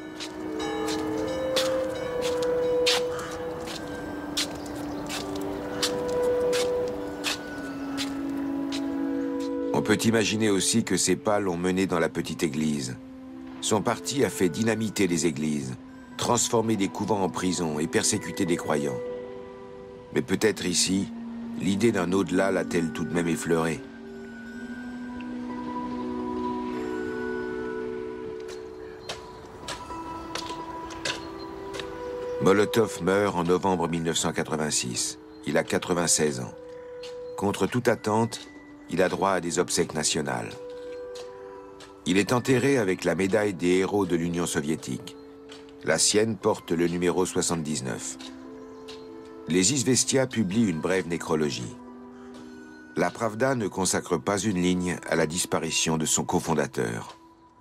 On peut imaginer aussi que ses pas l'ont mené dans la petite église. Son parti a fait dynamiter les églises, transformer des couvents en prisons et persécuter des croyants. Mais peut-être ici, l'idée d'un au-delà l'a-t-elle tout de même effleuré. Molotov meurt en novembre mille neuf cent quatre-vingt-six. Il a quatre-vingt-seize ans. Contre toute attente, il a droit à des obsèques nationales. Il est enterré avec la médaille des héros de l'Union soviétique. La sienne porte le numéro soixante-dix-neuf. Les Izvestia publient une brève nécrologie. La Pravda ne consacre pas une ligne à la disparition de son cofondateur.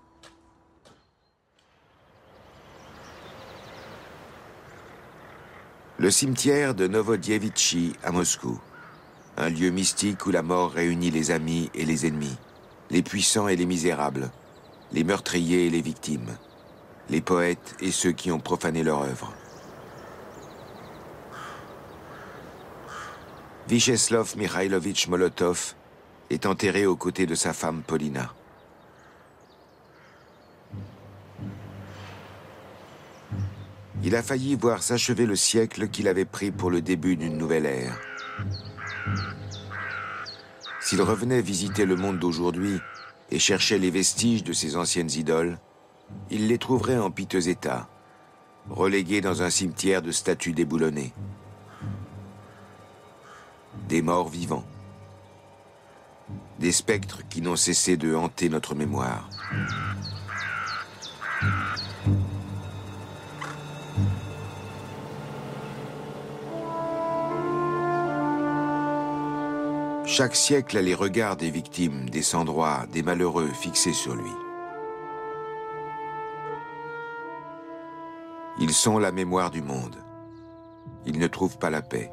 Le cimetière de Novodievitchi à Moscou, un lieu mystique où la mort réunit les amis et les ennemis, les puissants et les misérables, les meurtriers et les victimes, les poètes et ceux qui ont profané leur œuvre. Vyacheslav Mikhailovitch Molotov est enterré aux côtés de sa femme Polina. Il a failli voir s'achever le siècle qu'il avait pris pour le début d'une nouvelle ère. S'il revenait visiter le monde d'aujourd'hui et cherchait les vestiges de ses anciennes idoles, il les trouverait en piteux état, relégués dans un cimetière de statues déboulonnées. Des morts vivants. Des spectres qui n'ont cessé de hanter notre mémoire. Chaque siècle a les regards des victimes, des sans-droits, des malheureux fixés sur lui. Ils sont la mémoire du monde. Ils ne trouvent pas la paix.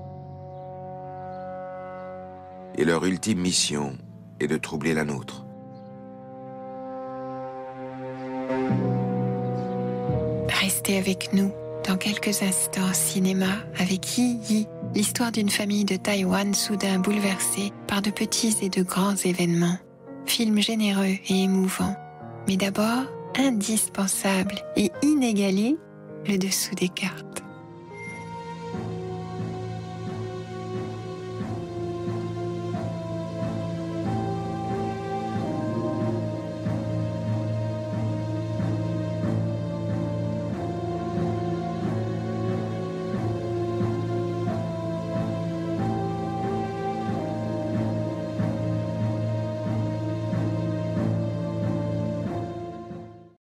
Et leur ultime mission est de troubler la nôtre. Restez avec nous dans quelques instants. Cinéma avec Yi Yi, l'histoire d'une famille de Taïwan soudain bouleversée par de petits et de grands événements. Film généreux et émouvant, mais d'abord indispensable et inégalé, le dessous des cartes.